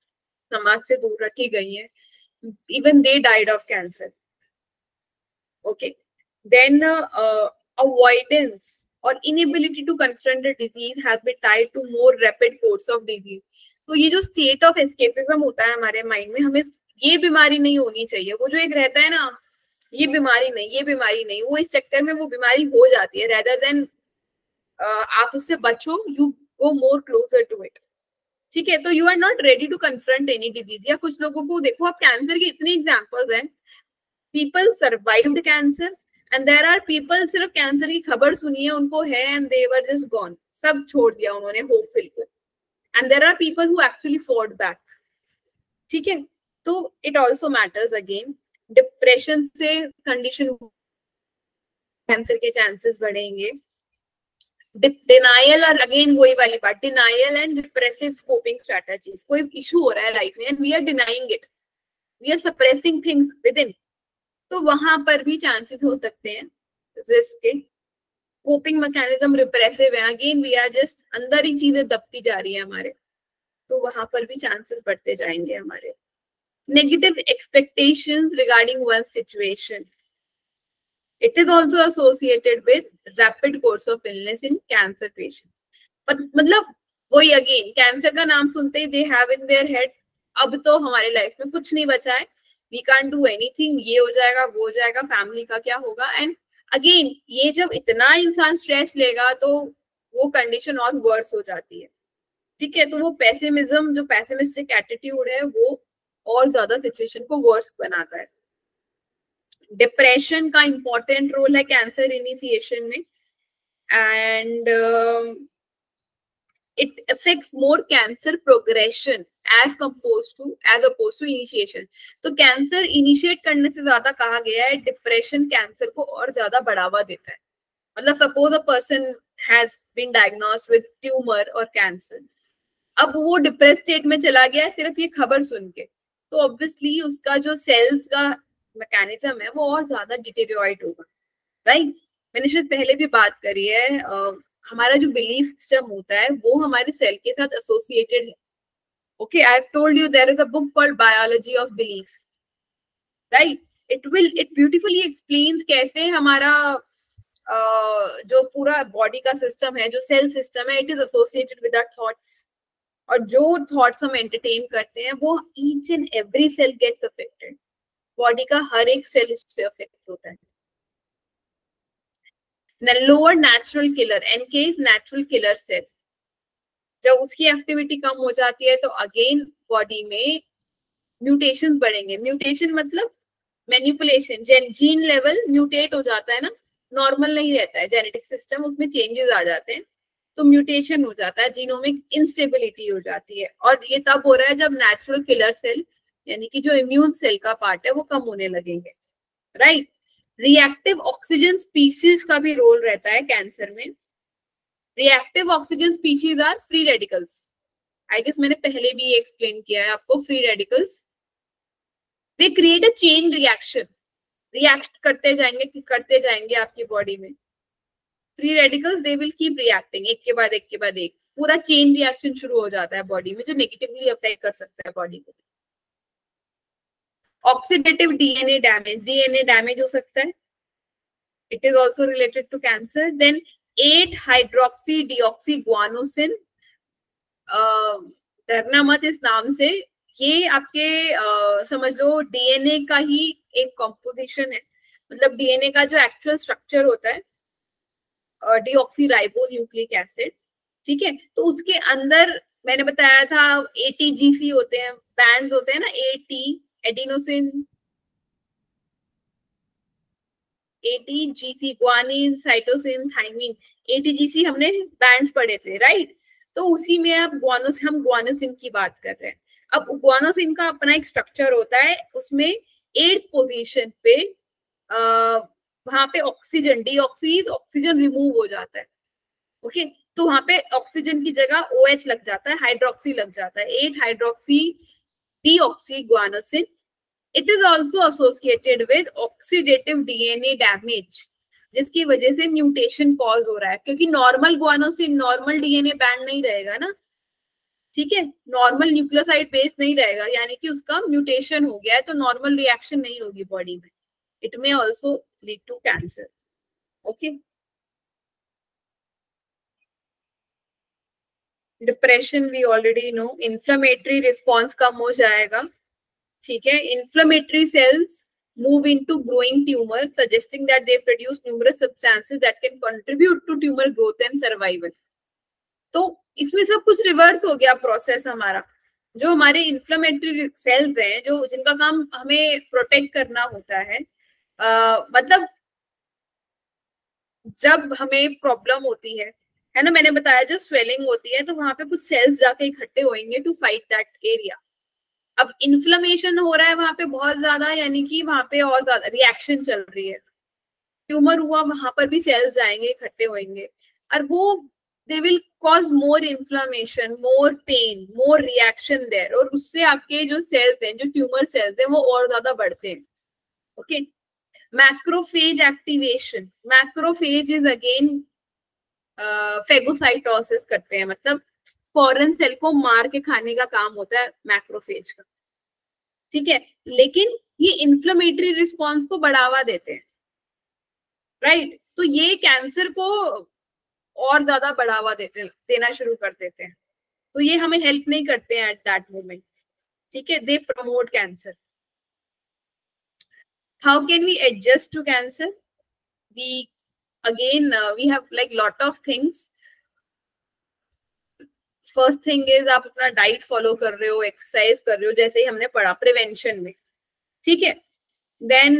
समाज से दूर रखी गई हैं, even they died of cancer. Okay, then uh, avoidance or inability to confront the disease has been tied to more rapid course of disease. तो ये जो state of escapism होता है हमारे mind में, हमें ये बीमारी नहीं होनी चाहिए, वो जो एक रहता है ना, ये बीमारी नहीं, ये बीमारी नहीं, वो इस चक्कर में वो बीमारी हो जाती है, rather than uh, आप उससे बचो, you go more closer to it. ठीक है, तो you are not ready to confront any disease. या कुछ लोगों को देखो, आप कैंसर के इतने एग्जांपल्स हैं, people survived cancer and there are people सिर्फ कैंसर की खबर सुनी है, उनको है and they were just gone, सब छोड़ दिया उन्होंने होप बिल्कुल. And there are people who actually fought back. ठीक है, तो it also matters. Again depression से कंडीशन कैंसर के चांसेस बढ़ेंगे. डिनायल और अगेन वही वाली बात, denial and depressive coping strategies. कोई इशू हो रहा है लाइफ में and we are denying it, we are suppressing things within, तो वहां पर भी चांसेस हो सकते हैं रिस्क के. कोपिंग मैकेनिज्म रिप्रेसिव है, अगेन वी आर जस्ट अंदर ही चीजें दबती जा रही है हमारे, तो वहां पर भी चांसेस बढ़ते जाएंगे हमारे. Negative expectations regarding one situation. It is also associated with rapid course of illness in cancer patient. But मतलब वही again, cancer का नाम सुनते ही they have in their head, अब तो हमारे लाइफ में कुछ नहीं बचा है, we can't do anything, ये हो जाएगा, वो हो जाएगा, फैमिली का क्या होगा. एंड अगेन ये जब इतना इंसान स्ट्रेस लेगा तो वो कंडीशन और वर्स हो जाती है. ठीक है, तो वो पेसिमिज्म, जो पेसिमिस्टिक एटीट्यूड है, वो और ज्यादा सिचुएशन को वर्स बनाता है. डिप्रेशन का इंपॉर्टेंट रोल है कैंसर इनिशिएशन में, and it affects more cancer progression as compose to as oppose to initiation. तो कैंसर इनिशिएट करने से ज्यादा कहा गया है डिप्रेशन कैंसर को और ज्यादा बढ़ावा देता है. मतलब suppose a person has been diagnosed with tumour और कैंसर, अब वो डिप्रेस स्टेट में चला गया सिर्फ ये खबर सुन के, तो ऑब्वियसली उसका जो सेल्स का मैकेनिज्म है वो और ज्यादा डिटेरियोरेट होगा. राइट, मैंने शायद पहले भी बात करी है, uh, हमारा जो बिलीफ सिस्टम होता है वो हमारे सेल के साथ एसोसिएटेड है. Okay, I have told you there is a book called biology of belief. Right, it will it beautifully explains कैसे हमारा uh, जो पूरा बॉडी का सिस्टम है, जो सेल सिस्टम है, it is associated with our thoughts. और जो थॉट्स हम एंटरटेन करते हैं वो each and every cell gets affected. Body का हर एक सेल इससे अफेक्ट होता है. Lower natural killer, NK is natural killer cell. जब उसकी एक्टिविटी कम हो जाती है तो अगेन बॉडी में म्यूटेशंस बढ़ेंगे. म्यूटेशन मतलब मैनिपुलेशन, जीन लेवल म्यूटेट हो जाता है ना, नॉर्मल नहीं रहता है जेनेटिक सिस्टम, उसमें चेंजेस आ जाते हैं, तो म्यूटेशन हो जाता है, जीनोमिक इंस्टेबिलिटी हो जाती है. और ये तब हो रहा है जब नेचुरल किलर सेल यानी कि जो इम्यून सेल का पार्ट है वो कम होने लगेंगे. राइट, रिएक्टिव ऑक्सीजन स्पीशीज का भी रोल रहता है कैंसर में. Reactive oxygen species are free radicals. I guess मैंने पहले भी ये एक्सप्लेन किया है आपको. Free radicals they create a chain reaction, react करते जाएंगे करते जाएंगे आपकी बॉडी में. Free radicals they will keep reacting, एक के बाद एक के बाद एक, पूरा चेन रिएक्शन शुरू हो जाता है बॉडी में, जो नेगेटिवली अफेक्ट कर सकता है बॉडी को. Oxidative DNA damage, DNA damage हो सकता है, it is also related to cancer. Then eight hydroxy deoxy guanosine, डरना मत इस नाम से, ये आपके uh, समझ लो डीएनए का ही एक कॉम्पोजिशन है. मतलब डीएनए का जो एक्चुअल स्ट्रक्चर होता है डीऑक्सी राइबो न्यूक्लिक एसिड. ठीक है, तो उसके अंदर मैंने बताया था एटीजीसी होते हैं, बैंड्स होते हैं ना, AT adenosine, ATGC, guanine, cytosine, thymine, ATGC हमने बैंड्स पढ़े थे. राइट, तो उसी में अब ग्वानोस हम ग्वानोसिन की बात कर रहे हैं. अब ग्वानोसिन का अपना एक स्ट्रक्चर होता है, उसमें एट पोजीशन पे आ, वहां पे ऑक्सीजन, डीऑक्सीज ऑक्सीजन रिमूव हो जाता है. ओके, तो वहां पे ऑक्सीजन की जगह ओएच लग जाता है, हाइड्रोक्सी लग जाता है, eight hydroxy deoxy guanosine. It is also associated with oxidative DNA damage, जिसकी वजह से म्यूटेशन कॉज हो रहा है, क्योंकि normal guanosine normal DNA band नहीं रहेगा ना. ठीक है, नॉर्मल न्यूक्लियोसाइड बेस नहीं रहेगा, यानी कि उसका म्यूटेशन हो गया है, तो नॉर्मल रिएक्शन नहीं होगी बॉडी में. It may also lead to cancer. Okay, depression we already know. Inflammatory response कम हो जाएगा. ठीक है, inflammatory cells move into growing tumor, suggesting that they produce numerous substances that can contribute to tumor growth and survival. तो इसमें सब कुछ reverse हो गया प्रोसेस हमारा. जो हमारे इन्फ्लेमेटरी सेल्स हैं, जो जिनका काम हमें प्रोटेक्ट करना होता है, आ, मतलब जब हमें प्रॉब्लम होती है है ना, मैंने बताया जब स्वेलिंग होती है तो वहां पे कुछ सेल्स जाके इकट्ठे होंगे टू फाइट दैट एरिया. अब इन्फ्लेमेशन हो रहा है वहां पे बहुत ज्यादा, यानी कि वहां पे और ज्यादा रिएक्शन चल रही है. ट्यूमर हुआ, वहां पर भी सेल्स जाएंगे, इकट्ठे होंगे, और वो they will cause more inflammation, more pain, more reaction there, और उससे आपके जो सेल्स हैं, जो ट्यूमर सेल्स हैं, वो और ज्यादा बढ़ते हैं. Okay, macrophage activation. Macrophage is again phagocytosis करते हैं, मतलब फॉरेन सेल को मार के खाने का काम होता है मैक्रोफेज का. ठीक है, लेकिन ये इन्फ्लेमेटरी रिस्पॉन्स को बढ़ावा देते हैं, राइट right? तो ये कैंसर को और ज्यादा बढ़ावा देते देना शुरू कर देते हैं. तो ये हमें हेल्प नहीं करते हैं एट दैट मोमेंट. ठीक है, they promote cancer. How can we adjust to cancer? We again we have like lot of things. First thing is आप अपना डाइट फॉलो कर रहे हो, एक्सरसाइज कर रहे हो, जैसे ही हमने पढ़ा प्रिवेंशन में. ठीक है, then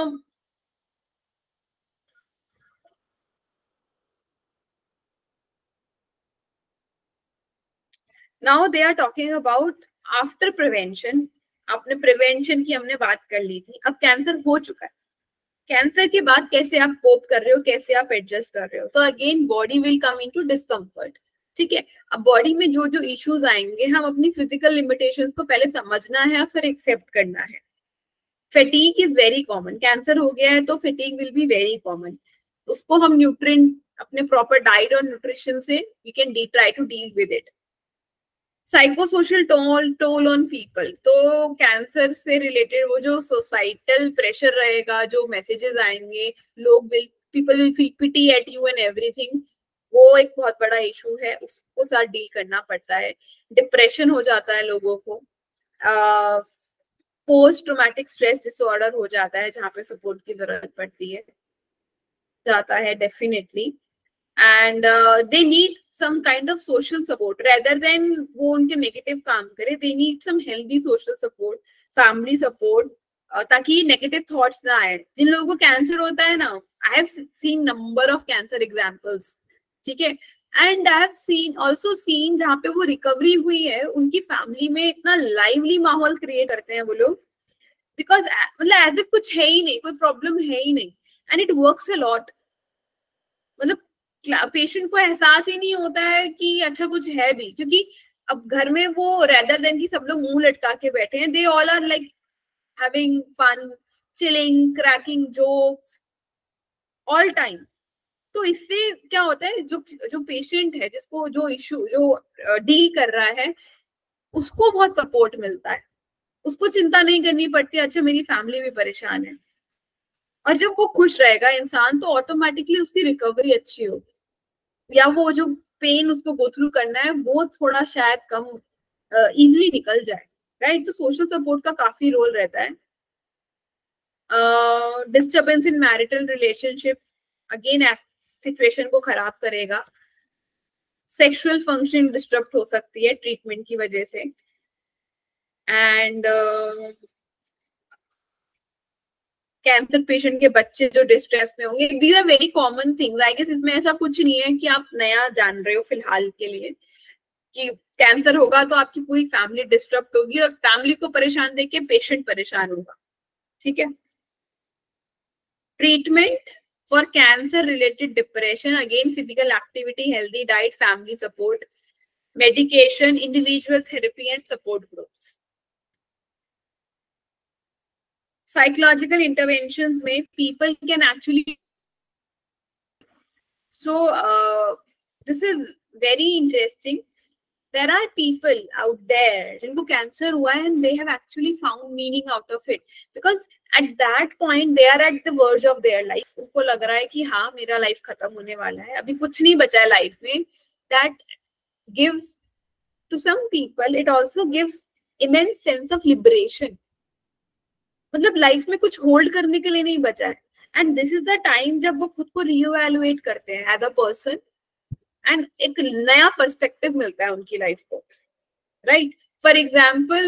now they are talking about after prevention. आपने प्रिवेंशन की हमने बात कर ली थी, अब कैंसर हो चुका है. कैंसर के बाद कैसे आप कोप कर रहे हो, कैसे आप एडजस्ट कर रहे हो? तो again body will come into discomfort. ठीक है, अब बॉडी में जो जो इश्यूज आएंगे, हम अपनी फिजिकल लिमिटेशंस को पहले समझना है, फिर एक्सेप्ट करना है. Fatigue is very common. Cancer हो गया है तो fatigue will be very common. उसको हम न्यूट्रिएंट, अपने प्रॉपर डाइट और न्यूट्रिशन से वी कैन डी try to deal with it. Psychosocial toll toll on people. तो कैंसर से रिलेटेड वो जो सोसाइटल प्रेशर रहेगा, जो मैसेजेस आएंगे, लोग will people will feel pity at you and everything, वो एक बहुत बड़ा इशू है, उसको साथ डील करना पड़ता है. डिप्रेशन हो जाता है लोगों को. पोस्ट ट्रॉमेटिक स्ट्रेस डिसऑर्डर हो जाता है, जहाँ पे सपोर्ट की जरूरत पड़ती है, जाता है definitely. And they need some kind of social support rather than वो उनके नेगेटिव काम करे. They need some healthy social support, family support, ताकि नेगेटिव थॉट्स ना आए. जिन लोगों को कैंसर होता है ना, I have seen number of cancer examples. ठीक है, and I have seen also seen जहाँ पे वो रिकवरी हुई है, उनकी फैमिली में इतना लाइवली माहौल क्रिएट करते हैं वो लोग, बिकॉज मतलब एज इफ कुछ है ही नहीं, कोई प्रॉब्लम है ही नहीं. And it works a lot. मतलब पेशेंट को एहसास ही नहीं होता है कि अच्छा कुछ है भी, क्योंकि अब घर में वो रेदर देन की सब लोग मुंह लटका के बैठे हैं, they all are like having fun, chilling, cracking jokes all time. तो इससे क्या होता है, जो जो पेशेंट है, जिसको जो इशू जो डील कर रहा है, उसको बहुत सपोर्ट मिलता है. उसको चिंता नहीं करनी पड़ती, अच्छा मेरी फैमिली भी परेशान है. और जब वो खुश रहेगा इंसान, तो ऑटोमेटिकली उसकी रिकवरी अच्छी होगी, या वो जो पेन उसको गो थ्रू करना है वो थोड़ा शायद कम इजीली uh, निकल जाए. राइट, तो सोशल सपोर्ट का काफी रोल रहता है. Disturbance in marital relationship again situation को खराब करेगा. सेक्सुअल फंक्शन डिस्टर्ब हो सकती है ट्रीटमेंट की वजह से. एंड कैंसर पेशेंट के बच्चे जो डिस्ट्रेस में होंगे, these are very common things. I guess इसमें ऐसा कुछ नहीं है कि आप नया जान रहे हो फिलहाल के लिए, कि कैंसर होगा तो आपकी पूरी फैमिली डिस्टर्ब होगी और फैमिली को परेशान देख के पेशेंट परेशान होगा. ठीक है, treatment for cancer related depression, again physical activity, healthy diet, family support, medication, individual therapy and support groups. Psychological interventions में people can actually, so uh, this is very interesting there are people out there जिनको कैंसर हुआ है and they have actually found meaning out of it because at that point they are at the verge of their life. उनको लग रहा है कि हाँ मेरा लाइफ खत्म होने वाला है, अभी कुछ नहीं बचा है लाइफ में. That gives to some people, it also gives immense sense of liberation. मतलब लाइफ में कुछ होल्ड करने के लिए नहीं बचा है. And this is the time जब वो खुद को reevaluate करते हैं as a person and एक नया पर्सपेक्टिव मिलता है उनकी लाइफ को, right. For example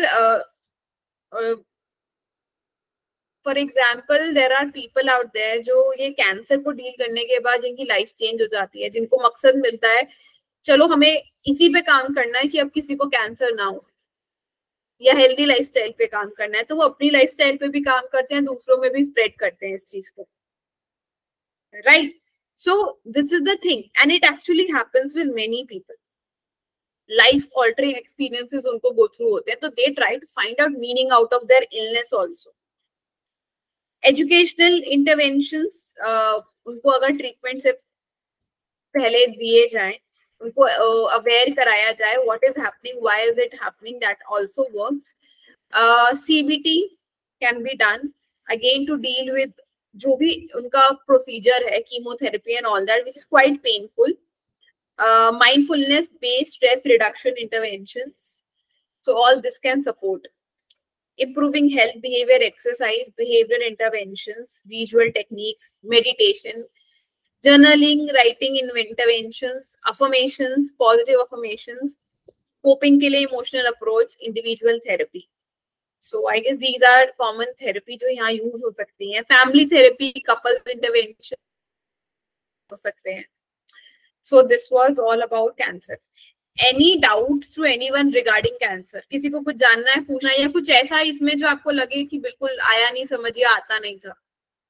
for example there are people out there जो ये कैंसर को डील करने के बाद जिनकी लाइफ चेंज हो जाती है, जिनको मकसद मिलता है चलो हमें इसी पे काम करना है कि अब किसी को कैंसर ना हो, या हेल्दी लाइफस्टाइल पे काम करना है, तो वो अपनी लाइफस्टाइल पे भी काम करते हैं, दूसरों में भी स्प्रेड करते हैं इस चीज को, right. So this is the thing, and it actually happens with many people. Life altering experiences उनको go through होते हैं, तो they try to find out meaning out of their illness also. Educational interventions, uh, उनको अगर treatment से पहले दिए जाएं, उनको uh, aware कराया जाए what is happening, why is it happening, that also works. Uh, C B T can be done again to deal with जो भी उनका प्रोसीजर है, chemotherapy and all that, which is quite painful. Mindfulness based stress reduction interventions, so all this can support. improving health, behavior, exercise, behavioral interventions, visual techniques, meditation, journaling, writing interventions, affirmations, positive affirmations, coping के लिए emotional approach, individual therapy. So I guess these are common therapy जो यहाँ use हो सकती हैं. Family therapy, couple intervention हो सकते हैं. So this was all about cancer. Any doubts to anyone regarding cancer? किसी को कुछ जानना है, पूछना है, या कुछ ऐसा इसमें जो आपको लगे कि बिल्कुल आया नहीं समझ या आता नहीं था?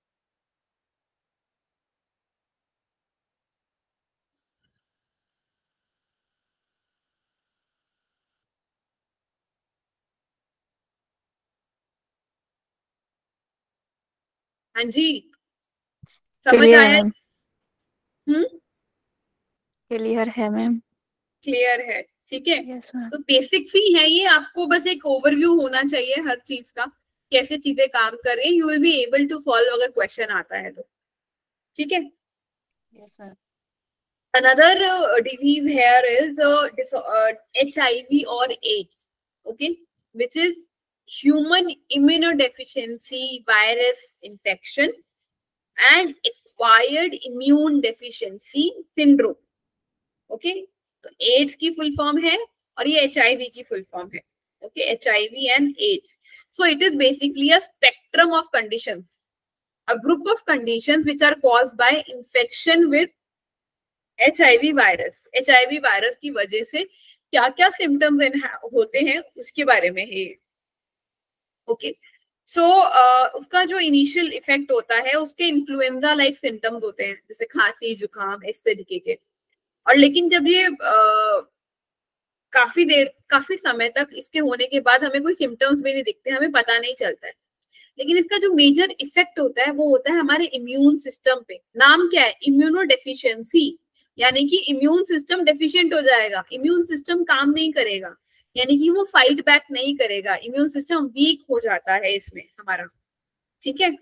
हाँ जी, समझ आया? हम्म, क्लियर है मैम. क्लियर है, ठीक है. Yes ma'am. तो बेसिक्स ही है ये, आपको बस एक ओवरव्यू होना चाहिए हर चीज का, कैसे चीजें काम कर रही है. You will be able to solve अगर क्वेश्चन आता है तो, ठीक है. Yes ma'am. Another uh, disease here is uh, dis uh, H I V or AIDS, okay, which is human immunodeficiency virus infection and acquired immune deficiency syndrome. Okay, तो AIDS की full form है और ये H I V की full form है. Okay, H I V and AIDS. So it is basically a spectrum of conditions, a group of conditions which are caused by infection with H I V virus. H I V virus की वजह से क्या क्या symptoms होते हैं उसके बारे में है. ओके, सो उसका जो इनिशियल इफेक्ट होता है उसके इन्फ्लुएंजा लाइक सिम्टम्स होते हैं, जैसे खांसी, जुकाम, इस तरीके के. और लेकिन जब ये uh, काफी देर काफी समय तक इसके होने के बाद हमें कोई सिम्टम्स भी नहीं दिखते, हमें पता नहीं चलता है. लेकिन इसका जो मेजर इफेक्ट होता है वो होता है हमारे इम्यून सिस्टम पे. नाम क्या है? इम्यूनो डेफिशिएंसी, यानी कि इम्यून सिस्टम डेफिशिएंट हो जाएगा, इम्यून सिस्टम काम नहीं करेगा, यानी कि वो फाइट बैक नहीं करेगा, इम्यून सिस्टम वीक हो जाता है इसमें हमारा. ठीक है.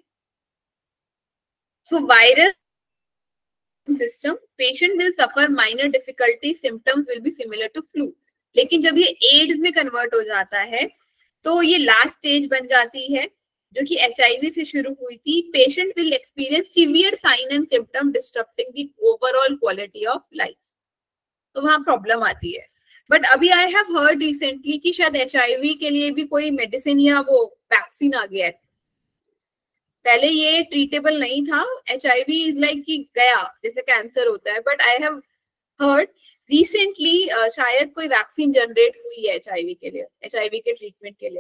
So virus system, patient will suffer minor difficulty, symptoms will be similar to flu. लेकिन जब ये एड्स में कन्वर्ट हो जाता है तो ये लास्ट स्टेज बन जाती है जो कि एचआईवी से शुरू हुई थी. Patient will experience severe sign and symptom disturbing the overall quality of life. तो वहां प्रॉब्लम आती है. बट अभी आई हैव हर्ड रिसेंटली कि शायद एचआईवी के लिए भी कोई मेडिसिन या वो वैक्सीन आ गया है. पहले ये ट्रीटेबल नहीं था. एचआईवी इज लाइक कि गया जैसे कैंसर होता है. But I have heard recently शायद कोई वैक्सीन जनरेट हुई है एचआईवी के लिए, एचआईवी के ट्रीटमेंट के लिए.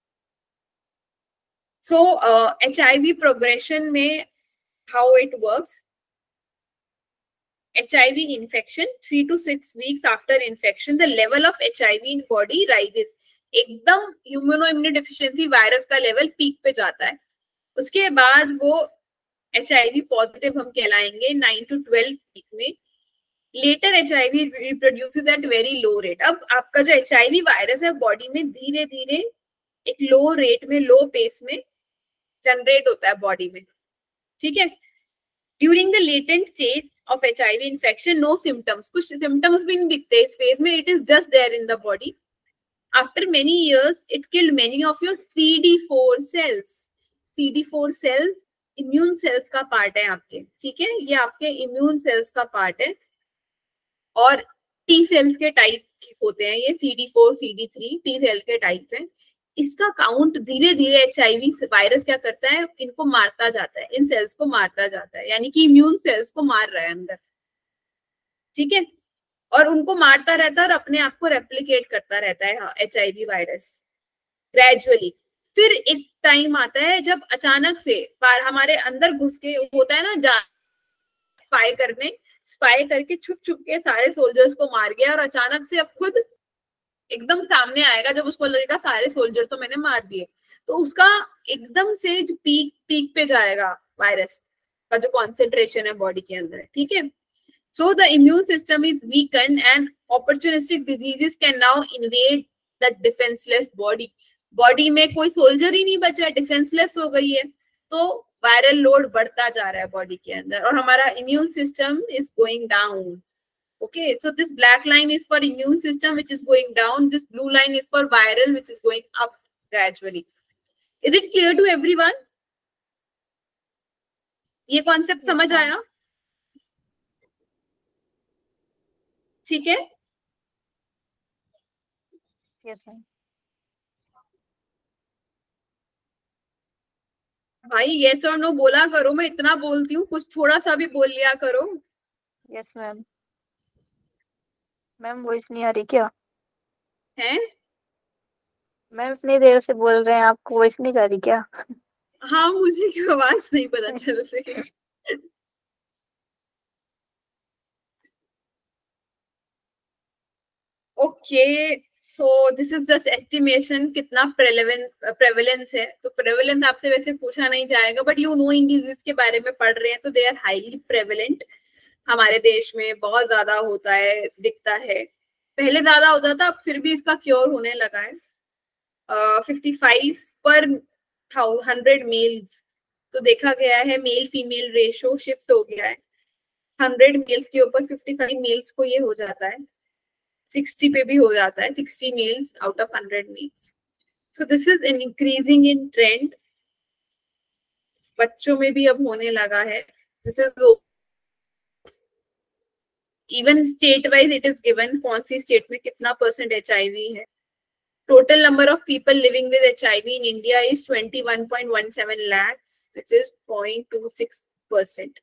So uh, H I V progression में how it works? H I V infection, three to six weeks after infection, the level of H I V in body rises. एकदम immunoimmunodeficiency virus का level peak पे जाता है. उसके बाद वो H I V positive हम कहलाएंगे nine to twelve week में. Later H I V reproduces at very low rate. अब आपका जो एच आई वी वायरस है बॉडी में धीरे धीरे एक लो रेट में, लो पेस में जनरेट होता है बॉडी में, ठीक है। During the latent stage of H I V infection no symptoms, कुछ सिम्टम्स भी नहीं दिखते इस फेज में, it is just there in the body. After many years it killed many of your C D four cells. C D four cells immune cells का part है आपके, ठीक है, ये आपके इम्यून सेल्स का पार्ट है और टी सेल्स के टाइप होते हैं ये, C D four C D three T cell के टाइप है। इसका काउंट धीरे धीरे एच आई वी वायरस क्या करता है, इनको मारता जाता है, इन सेल्स को मारता जाता है, यानी कि इम्यून सेल्स को मार रहा है अंदर, ठीक है, और उनको मारता रहता है और अपने आप को रेप्लिकेट करता रहता है H I V virus gradually. फिर एक टाइम आता है जब अचानक से हमारे अंदर घुस के होता है ना, जा स्पाई करने स्पाई करके छुप छुप के सारे सोल्जर्स को मार गया और अचानक से अब खुद एकदम सामने आएगा जब उसको लगेगा सारे सोल्जर तो मैंने मार दिए, तो उसका एकदम से जो पीक पीक पे जाएगा वायरस का जो कॉन्सेंट्रेशन है बॉडी के अंदर, ठीक है। So the immune system is weaken and opportunistic diseases can now invade the defenceless body. Body में कोई सोल्जर ही नहीं बचा, डिफेंसलेस हो गई है, तो वायरल लोड बढ़ता जा रहा है बॉडी के अंदर और हमारा immune system is going down. Okay, so this black line is for immune system which is going down, this blue line is for viral which is going up gradually. Is it clear to everyone? ये concept yes, समझ आया? ठीक है? Yes, ma'am. भाई yes और no बोला करो, मैं इतना बोलती हूँ, कुछ थोड़ा सा भी बोल लिया करो। Yes, ma'am. मैम वॉइस नहीं आ रही क्या? हैं? मैम इतनी देर से बोल रहे हैं, आपको वॉइस नहीं जा रही क्या? हाँ, मुझे की आवाज नहीं पता चल रही। Okay, so this is just estimation कितना प्रेवलेंस प्रेवलेंस है, तो प्रेवलेंस आपसे वैसे पूछा नहीं जाएगा, बट यू नो इन डिजीज के बारे में पढ़ रहे हैं तो दे आर हाईली प्रेवलेंट। हमारे देश में बहुत ज्यादा होता है, दिखता है, पहले ज्यादा होता था, अब फिर भी इसका क्योर होने लगा है। Fifty five per hundred males तो देखा गया है, मेल फीमेल रेशो शिफ्ट हो गया है, हंड्रेड मेल्स के ऊपर फिफ्टी फाइव मेल्स को ये हो जाता है, सिक्सटी पे भी हो जाता है, sixty males out of hundred males. So this is an increasing in trend, बच्चों में भी अब होने लगा है। This is even state wise it is given, कौन सी स्टेट में कितना परसेंट एच आई वी है। Total number of people living with H I V in India is twenty one point one seven lakhs, which is zero point two six percent.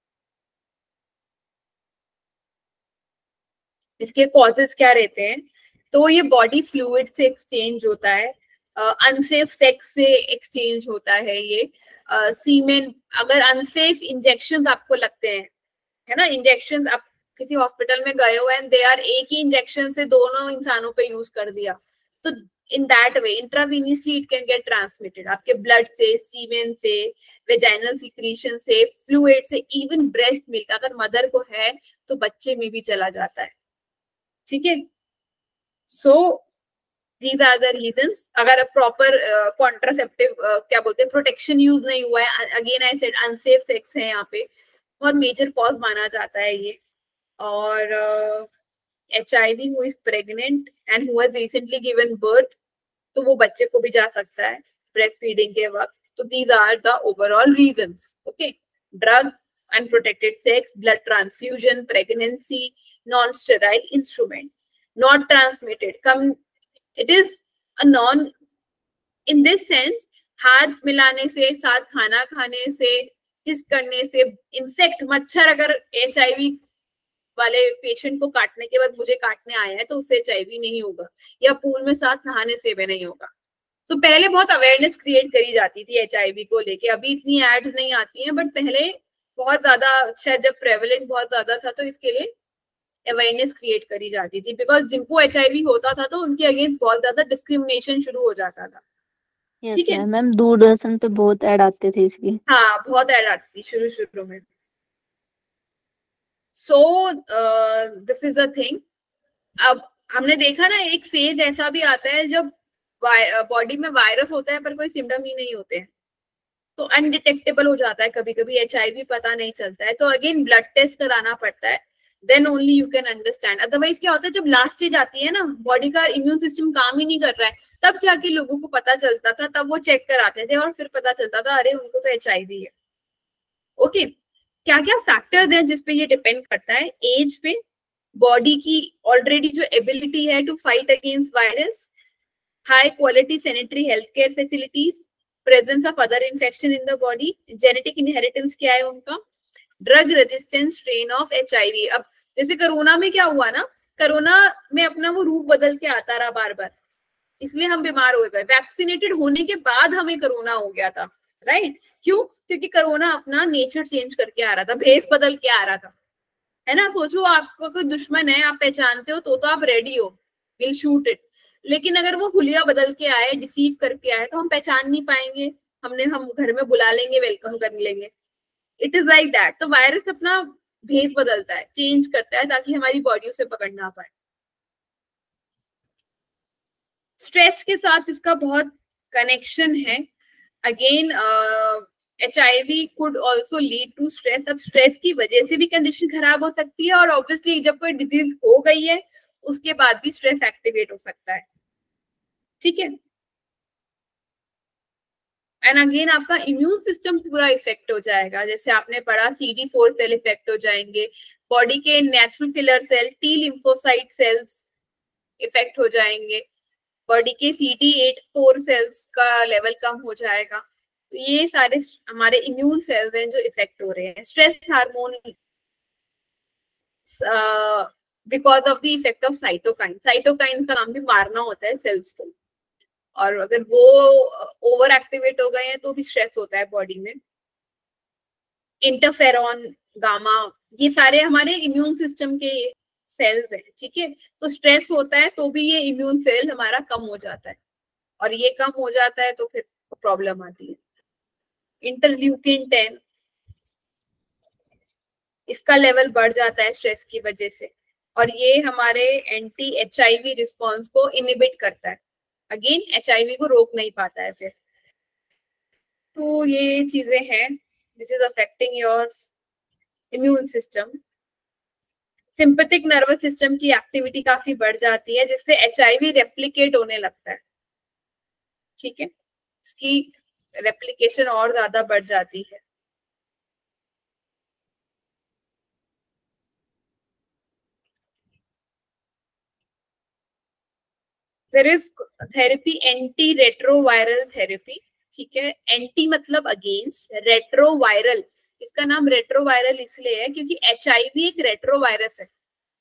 इसके causes क्या रहते हैं, तो ये body fluid से exchange होता है, अनसेफ uh, सेक्स से एक्सचेंज होता है, ये सीमेन uh, अगर अनसेफ इंजेक्शन आपको लगते हैं, है ना, इंजेक्शन आप किसी हॉस्पिटल में गए हो एंड दे आर एक ही इंजेक्शन से दोनों इंसानों पे यूज कर दिया, तो in that way intravenously it can get transmitted, आपके ब्लड से, सीमेन से, वेजाइनल सिक्रीशन से, फ्लूइड से, इवन ब्रेस्ट मिल्क अगर मदर को है तो बच्चे में भी चला जाता है, ठीक है। So these are the reasons. अगर प्रॉपर कॉन्ट्रासेप्टिव क्या बोलते हैं प्रोटेक्शन यूज नहीं हुआ है, again I said unsafe sex है, यहाँ पे बहुत मेजर कॉज माना जाता है ये। और H I V who is pregnant and who has recently given birth, तो वो बच्चे को भी जा सकता है ब्रेस्ट फीडिंग के वक्त। तो these are the overall reasons. Okay, drug, unprotected sex, blood transfusion, pregnancy, non-sterile instrument, not transmitted. Come, it is a non. In this sense, हाथ मिलाने से, साथ खाना खाने से, किस करने से, इंसेक्ट, मच्छर अगर एच आई वी वाले पेशेंट को काटने के बाद मुझे काटने आया है तो उससे एच आई वी नहीं होगा, या पूल में साथ नहाने से भी नहीं होगा। तो so, पहले बहुत अवेयरनेस क्रिएट करी जाती थी एच आई वी को लेके, अभी इतनी एड्स नहीं आती हैं, बट पहले बहुत ज्यादा, शायद जब प्रेवलेंट बहुत ज्यादा था तो इसके लिए अवेयरनेस क्रिएट करी जाती थी, बिकॉज जिनको एच आई वी होता था तो उनके अगेंस्ट बहुत ज्यादा डिस्क्रिमिनेशन शुरू हो जाता था। ठीक है मैम, दूरदर्शन पे बहुत ऐड आते थे इसकी। हाँ, बहुत ऐड आती थी शुरू शुरू में। So this is a thing. अब हमने देखा ना एक फेज ऐसा भी आता है जब बॉडी में वायरस होता है पर कोई सिम्टम ही नहीं होते हैं, तो अनडिटेक्टेबल हो जाता है, कभी कभी एचआईवी पता नहीं चलता है, तो अगेन ब्लड टेस्ट कराना पड़ता है, then only you can understand. Otherwise क्या होता है जब लास्ट स्टेज आती है ना, बॉडी का इम्यून सिस्टम काम ही नहीं कर रहा है, तब जाके लोगों को पता चलता था, तब वो चेक कराते थे और फिर पता चलता था अरे उनको तो एचआईवी है. Okay okay. क्या क्या फैक्टर्स हैं जिसपे ये डिपेंड करता है? एज पे, बॉडी की ऑलरेडी जो एबिलिटी है to fight against virus, high quality sanitary health care facilities, presence of other infection in the body, genetic inheritance क्या है उनका, drug resistance strain of HIV. अब जैसे कोरोना में क्या हुआ ना, कोरोना में अपना वो रूप बदल के आता रहा बार बार, इसलिए हम बीमार हो गए. वैक्सीनेटेड होने के बाद हमें कोरोना हो गया था, राइट? क्यों? क्योंकि कोरोना अपना नेचर चेंज करके आ रहा था, भेस बदल के आ रहा था, है ना. सोचो आपका कोई दुश्मन है, आप पहचानते हो तो तो आप रेडी हो, विल शूट इट. लेकिन अगर वो हुलिया बदल के आए, डिसीव करके आए, तो हम पहचान नहीं पाएंगे, हमने हम घर में बुला लेंगे, वेलकम कर लेंगे. It is like that. तो वायरस अपना भेस बदलता है, चेंज करता है ताकि हमारी बॉडी उसे पकड़ ना पाए. स्ट्रेस के साथ इसका बहुत कनेक्शन है. Again HIV could also lead to stress. अब स्ट्रेस की वजह से भी कंडीशन खराब हो सकती है, और ऑब्वियसली जब कोई डिजीज हो गई है उसके बाद भी स्ट्रेस एक्टिवेट हो सकता है. ठीक है. एंड अगेन आपका इम्यून सिस्टम पूरा इफेक्ट हो जाएगा. जैसे आपने पढ़ा C D four cell effect हो जाएंगे, बॉडी के natural killer cell T lymphocyte cells effect हो जाएंगे, बॉडी के C D eight four cells का लेवल कम हो जाएगा. तो ये सारे हमारे इम्यून सेल्स हैं जो इफेक्ट हो रहे हैं. Stress hormone because of the effect of cytokine. Cytokine का काम भी मारना होता है सेल्स को, और अगर वो ओवर एक्टिवेट हो गए हैं तो भी स्ट्रेस होता है बॉडी में. इंटरफेरॉन, गामा, ये सारे हमारे इम्यून सिस्टम के सेल्स हैं. ठीक है. तो स्ट्रेस होता है तो भी ये इम्यून सेल हमारा कम हो जाता है, और ये कम हो जाता है तो फिर प्रॉब्लम आती है. इंटरल्यूकिन टेन, इसका लेवल बढ़ जाता है स्ट्रेस की वजह से, और ये हमारे एंटी एचआईवी रिस्पॉन्स को इनिबिट करता है. अगेन एचआईवी को रोक नहीं पाता है फिर. तो ये चीजें हैं which is affecting your immune system. Sympathetic nervous system की एक्टिविटी काफी बढ़ जाती है, जिससे एचआईवी रेप्लिकेट होने लगता है. ठीक है. इसकी रेप्लिकेशन और ज्यादा बढ़ जाती है. There is therapy anti retroviral therapy. ठीक है. एंटी मतलब अगेंस्ट, रेट्रोवायरल, इसका नाम रेट्रोवायरल इसलिए है क्योंकि एचआईवी एक रेट्रोवायरस है.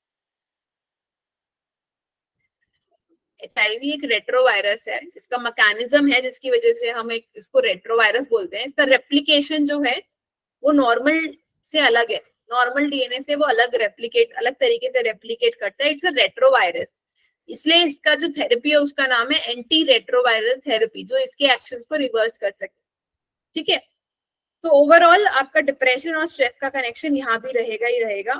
एचआईवी एक रेट्रोवायरस है, इसका मैकेनिज्म है जिसकी वजह से हम एक इसको रेट्रोवायरस बोलते हैं. इसका रेप्लिकेशन जो है वो नॉर्मल से अलग है, नॉर्मल डीएनए से वो अलग रेप्लिकेट अलग तरीके से रेप्लिकेट करता है. इट्स अ रेट्रोवायरस, इसलिए इसका जो थेरेपी है उसका नाम है एंटी रेट्रोवायरल थेरेपी, जो इसके एक्शंस को रिवर्स कर सके. ठीक है. तो ओवरऑल आपका डिप्रेशन और स्ट्रेस का कनेक्शन यहाँ भी रहेगा ही रहेगा.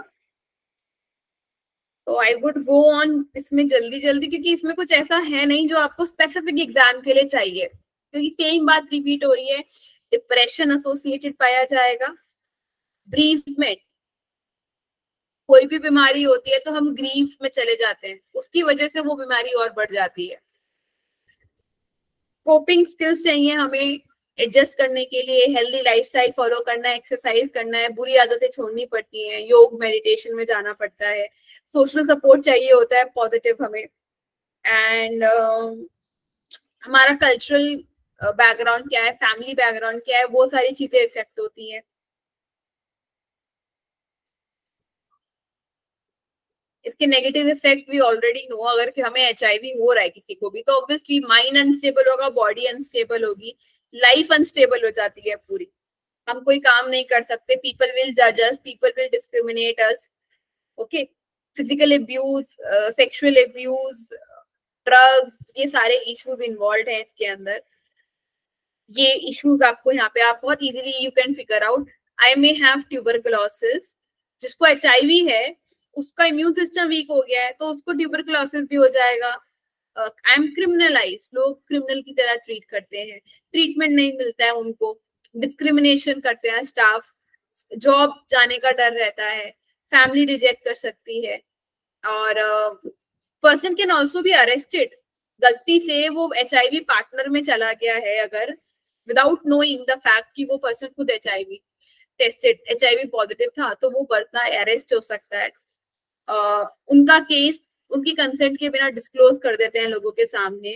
तो आई वुड गो ऑन इसमें जल्दी जल्दी, क्योंकि इसमें कुछ ऐसा है नहीं जो आपको स्पेसिफिक एग्जाम के लिए चाहिए, क्योंकि सेम बात रिपीट हो रही है. डिप्रेशन एसोसिएटेड पाया जाएगा. ब्रीफमेंट, कोई भी बीमारी होती है तो हम ग्रीफ में चले जाते हैं, उसकी वजह से वो बीमारी और बढ़ जाती है. कोपिंग स्किल्स चाहिए हमें एडजस्ट करने के लिए, हेल्दी लाइफस्टाइल फॉलो करना है, एक्सरसाइज करना है, बुरी आदतें छोड़नी पड़ती हैं, योग मेडिटेशन में जाना पड़ता है, सोशल सपोर्ट चाहिए होता है पॉजिटिव हमें, एंड uh, हमारा कल्चरल बैकग्राउंड क्या है, फैमिली बैकग्राउंड क्या है, वो सारी चीजें इफेक्ट होती हैं. इसके नेगेटिव इफेक्ट भी ऑलरेडी नो. अगर कि हमें एचआईवी हो रहा है किसी को भी, तो ऑब्वियसली माइंड अनस्टेबल होगा, बॉडी अनस्टेबल होगी, लाइफ अनस्टेबल हो जाती है पूरी. हम कोई काम नहीं कर सकते. पीपल विल जज us, people will discriminate us. Okay. Physical abuse, sexual abuse, drugs, ये सारे इश्यूज इन्वॉल्व हैं इसके अंदर. ये इश्यूज आपको यहाँ पे आप बहुत easily you can figure out. I may have tuberculosis, जिसको एच आई वी है उसका इम्यून सिस्टम वीक हो गया है तो उसको ट्यूबरकुलोसिस भी हो जाएगा। आई एम क्रिमिनलाइज, लोग क्रिमिनल की तरह ट्रीट करते हैं, ट्रीटमेंट नहीं मिलता है उनको, डिस्क्रिमिनेशन करते हैं स्टाफ, जॉब जाने का डर रहता है, फैमिली रिजेक्ट कर सकती है, और person can also be arrested. गलती से वो एच आई वी पार्टनर में चला गया है अगर, विदाउट नोइंग द फैक्ट कि वो पर्सन खुद H I V tested H I V positive था, तो वो पर्सन अरेस्ट हो सकता है। uh, उनका केस उनकी कंसेंट के बिना डिस्क्लोज कर देते हैं लोगों के सामने,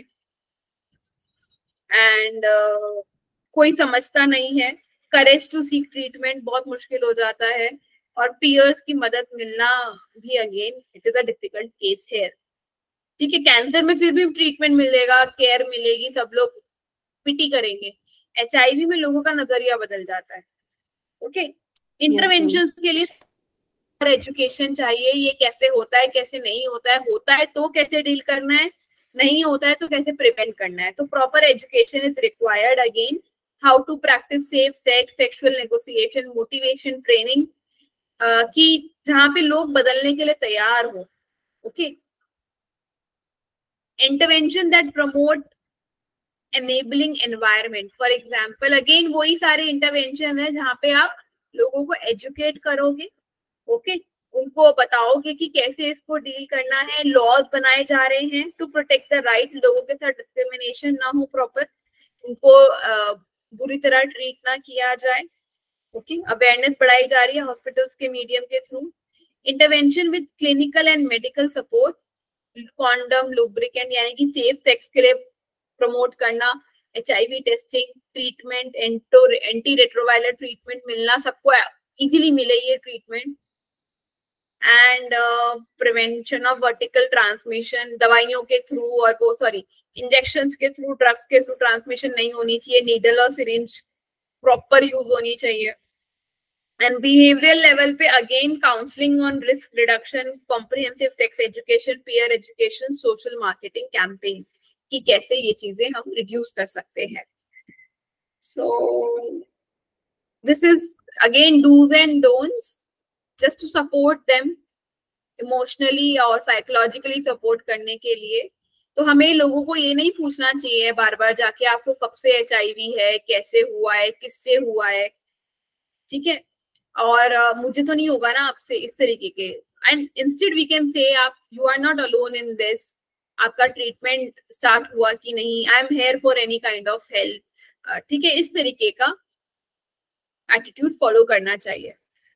एंड uh, कोई समझता नहीं है। करेज टू सीक ट्रीटमेंट बहुत मुश्किल हो जाता है, और पीयर्स की मदद मिलना भी again it is a difficult case है। ठीक है, कैंसर में फिर भी ट्रीटमेंट मिलेगा, केयर मिलेगी, सब लोग पिटी करेंगे। एच आई वी में लोगों का नजरिया बदल जाता है। ओके, इंटरवेंशन के लिए एजुकेशन चाहिए, ये कैसे होता है कैसे नहीं होता है, होता है तो कैसे डील करना है, नहीं होता है तो कैसे प्रिवेंट करना है। तो proper education is required. Again, how to practice safe sex, sexual negotiation, motivation training, कि जहाँ पे लोग बदलने के लिए तैयार हो। Okay, intervention that promote enabling environment, for example again वही सारे इंटरवेंशन है जहाँ पे आप लोगों को एजुकेट करोगे। Okay okay? उनको बताओगे कि कैसे इसको डील करना है, लॉज बनाए जा रहे हैं टू प्रोटेक्ट द राइट, लोगों के साथ डिस्क्रिमिनेशन ना हो, प्रॉपर उनको uh, बुरी तरह ट्रीट ना किया जाए। ओके, अवेयरनेस बढ़ाई जा रही है हॉस्पिटल्स के मीडियम के through. Intervention with clinical and medical support, condom, lubricant यानी कि सेफ सेक्स के लिए प्रमोट करना, H I V testing, treatment, anti retroviral treatment मिलना, सबको इजीली मिले ये treatment, and prevention of vertical transmission, दवाइयों के थ्रू और वो सॉरी इंजेक्शंस के थ्रू, ड्रग्स के थ्रू ट्रांसमिशन नहीं होनी चाहिए, नीडल और सिरिंज प्रॉपर यूज होनी चाहिए। एंड बिहेवियरल लेवल पे again counselling on risk reduction, comprehensive sex education, peer education, social marketing campaign, कि कैसे ये चीजें हम रिड्यूस कर सकते हैं। So this is again dos and don'ts, just to support them emotionally और साइकोलॉजिकली सपोर्ट करने के लिए। तो हमें लोगों को ये नहीं पूछना चाहिए बार बार जाके आपको कब से एच आई वी है, कैसे हुआ है, किससे हुआ है, ठीक है, और uh, मुझे तो नहीं होगा ना आपसे, इस तरीके के। And instead we can say आप you are not alone in this, आपका ट्रीटमेंट स्टार्ट हुआ कि नहीं, I am here for any kind of help, ठीक है, इस तरीके का एटीट्यूड फॉलो करना चाहिए।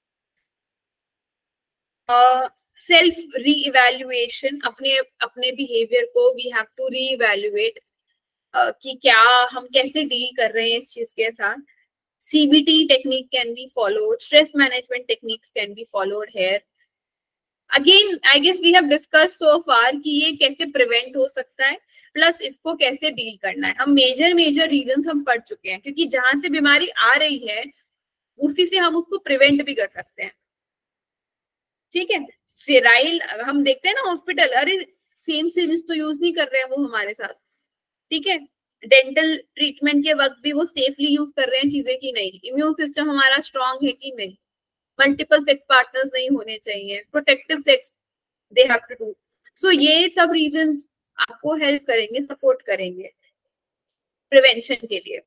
सेल्फ री इवेल्युएशन, अपने अपने बिहेवियर को we have to reevaluate कि क्या हम कैसे डील कर रहे हैं इस चीज के साथ। C B T technique can be followed, stress management techniques can be followed here. Again I guess we have discuss so far कि ये कैसे प्रिवेंट हो सकता है, प्लस इसको कैसे डील करना है। हम मेजर मेजर रीजंस हम पढ़ चुके हैं, क्योंकि जहां से बीमारी आ रही है उसी से हम उसको प्रिवेंट भी कर सकते हैं। ठीक है, स्टेराइल हम देखते हैं ना हॉस्पिटल, अरे सेम सिरिंज तो यूज नहीं कर रहे हैं वो हमारे साथ, ठीक है, डेंटल ट्रीटमेंट के वक्त भी वो सेफली यूज कर रहे हैं चीजें कि नहीं, इम्यून सिस्टम हमारा स्ट्रांग है कि नहीं, मल्टीपल सेक्स पार्टनर्स नहीं होने चाहिए, protective sex they have to do. सो ये सब रीजंस आपको हेल्प करेंगे, सपोर्ट करेंगे प्रिवेंशन के लिए।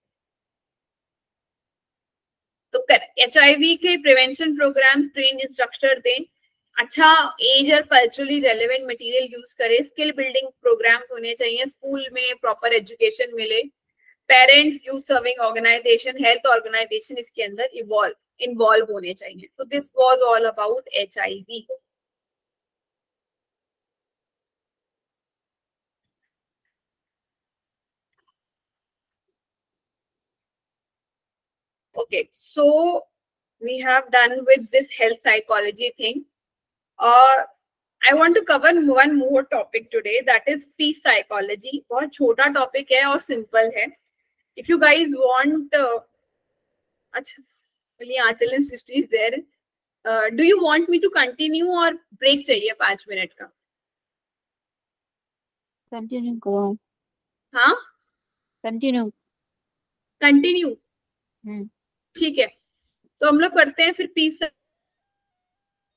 तो एच आई वी के प्रिवेंशन प्रोग्राम ट्रेन इंस्ट्रक्टर दें, अच्छा एज और कल्चरली रेलेवेंट मटेरियल यूज करें, स्किल बिल्डिंग प्रोग्राम्स होने चाहिए, स्कूल में प्रॉपर एजुकेशन मिले, parents, youth serving organisation, health organisation इसके अंदर इवॉल्व इन्वॉल्व होने चाहिए। तो this was all about H I V. Okay, so we have done with this health psychology thing. Uh, I want to cover one more topic today, that is peace psychology. बहुत छोटा topic है और simple है. If you guys want, uh, अच्छा, only Aanchal and Srishti is there. Uh, do you want me to continue or break चाहिए पांच minute का? Continue, go on. हाँ? Continue. Continue. हम्म. ठीक है, तो हम लोग करते हैं फिर पीस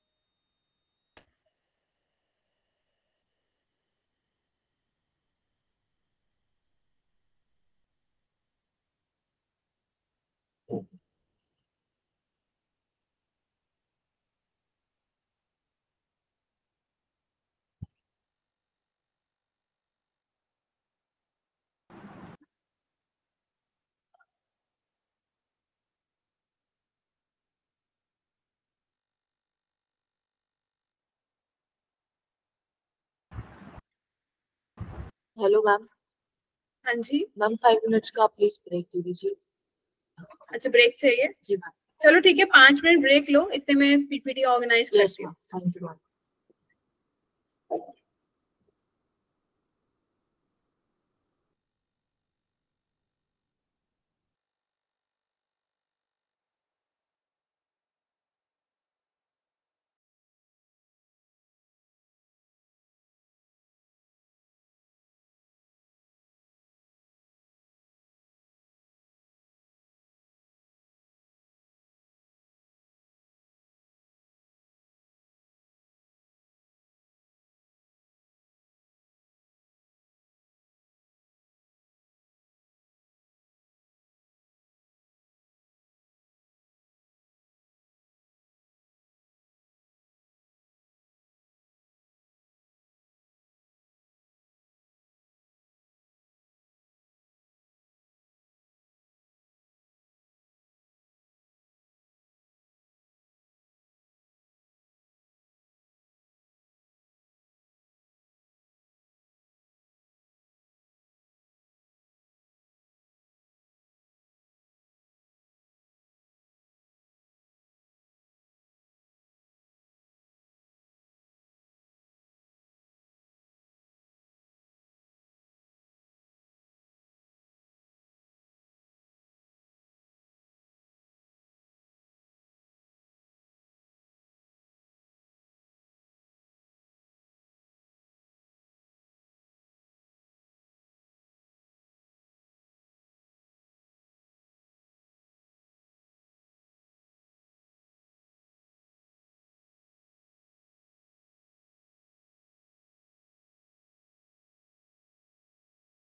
हेलो मैम। हाँ जी मैम फाइव मिनट्स का प्लीज ब्रेक दे दीजिए। अच्छा ब्रेक चाहिए? जी मैम। चलो ठीक है, पांच मिनट ब्रेक लो, इतने में पीपीटी ऑर्गेनाइज यस करती हूँ। Ma'am, thank you ma'am.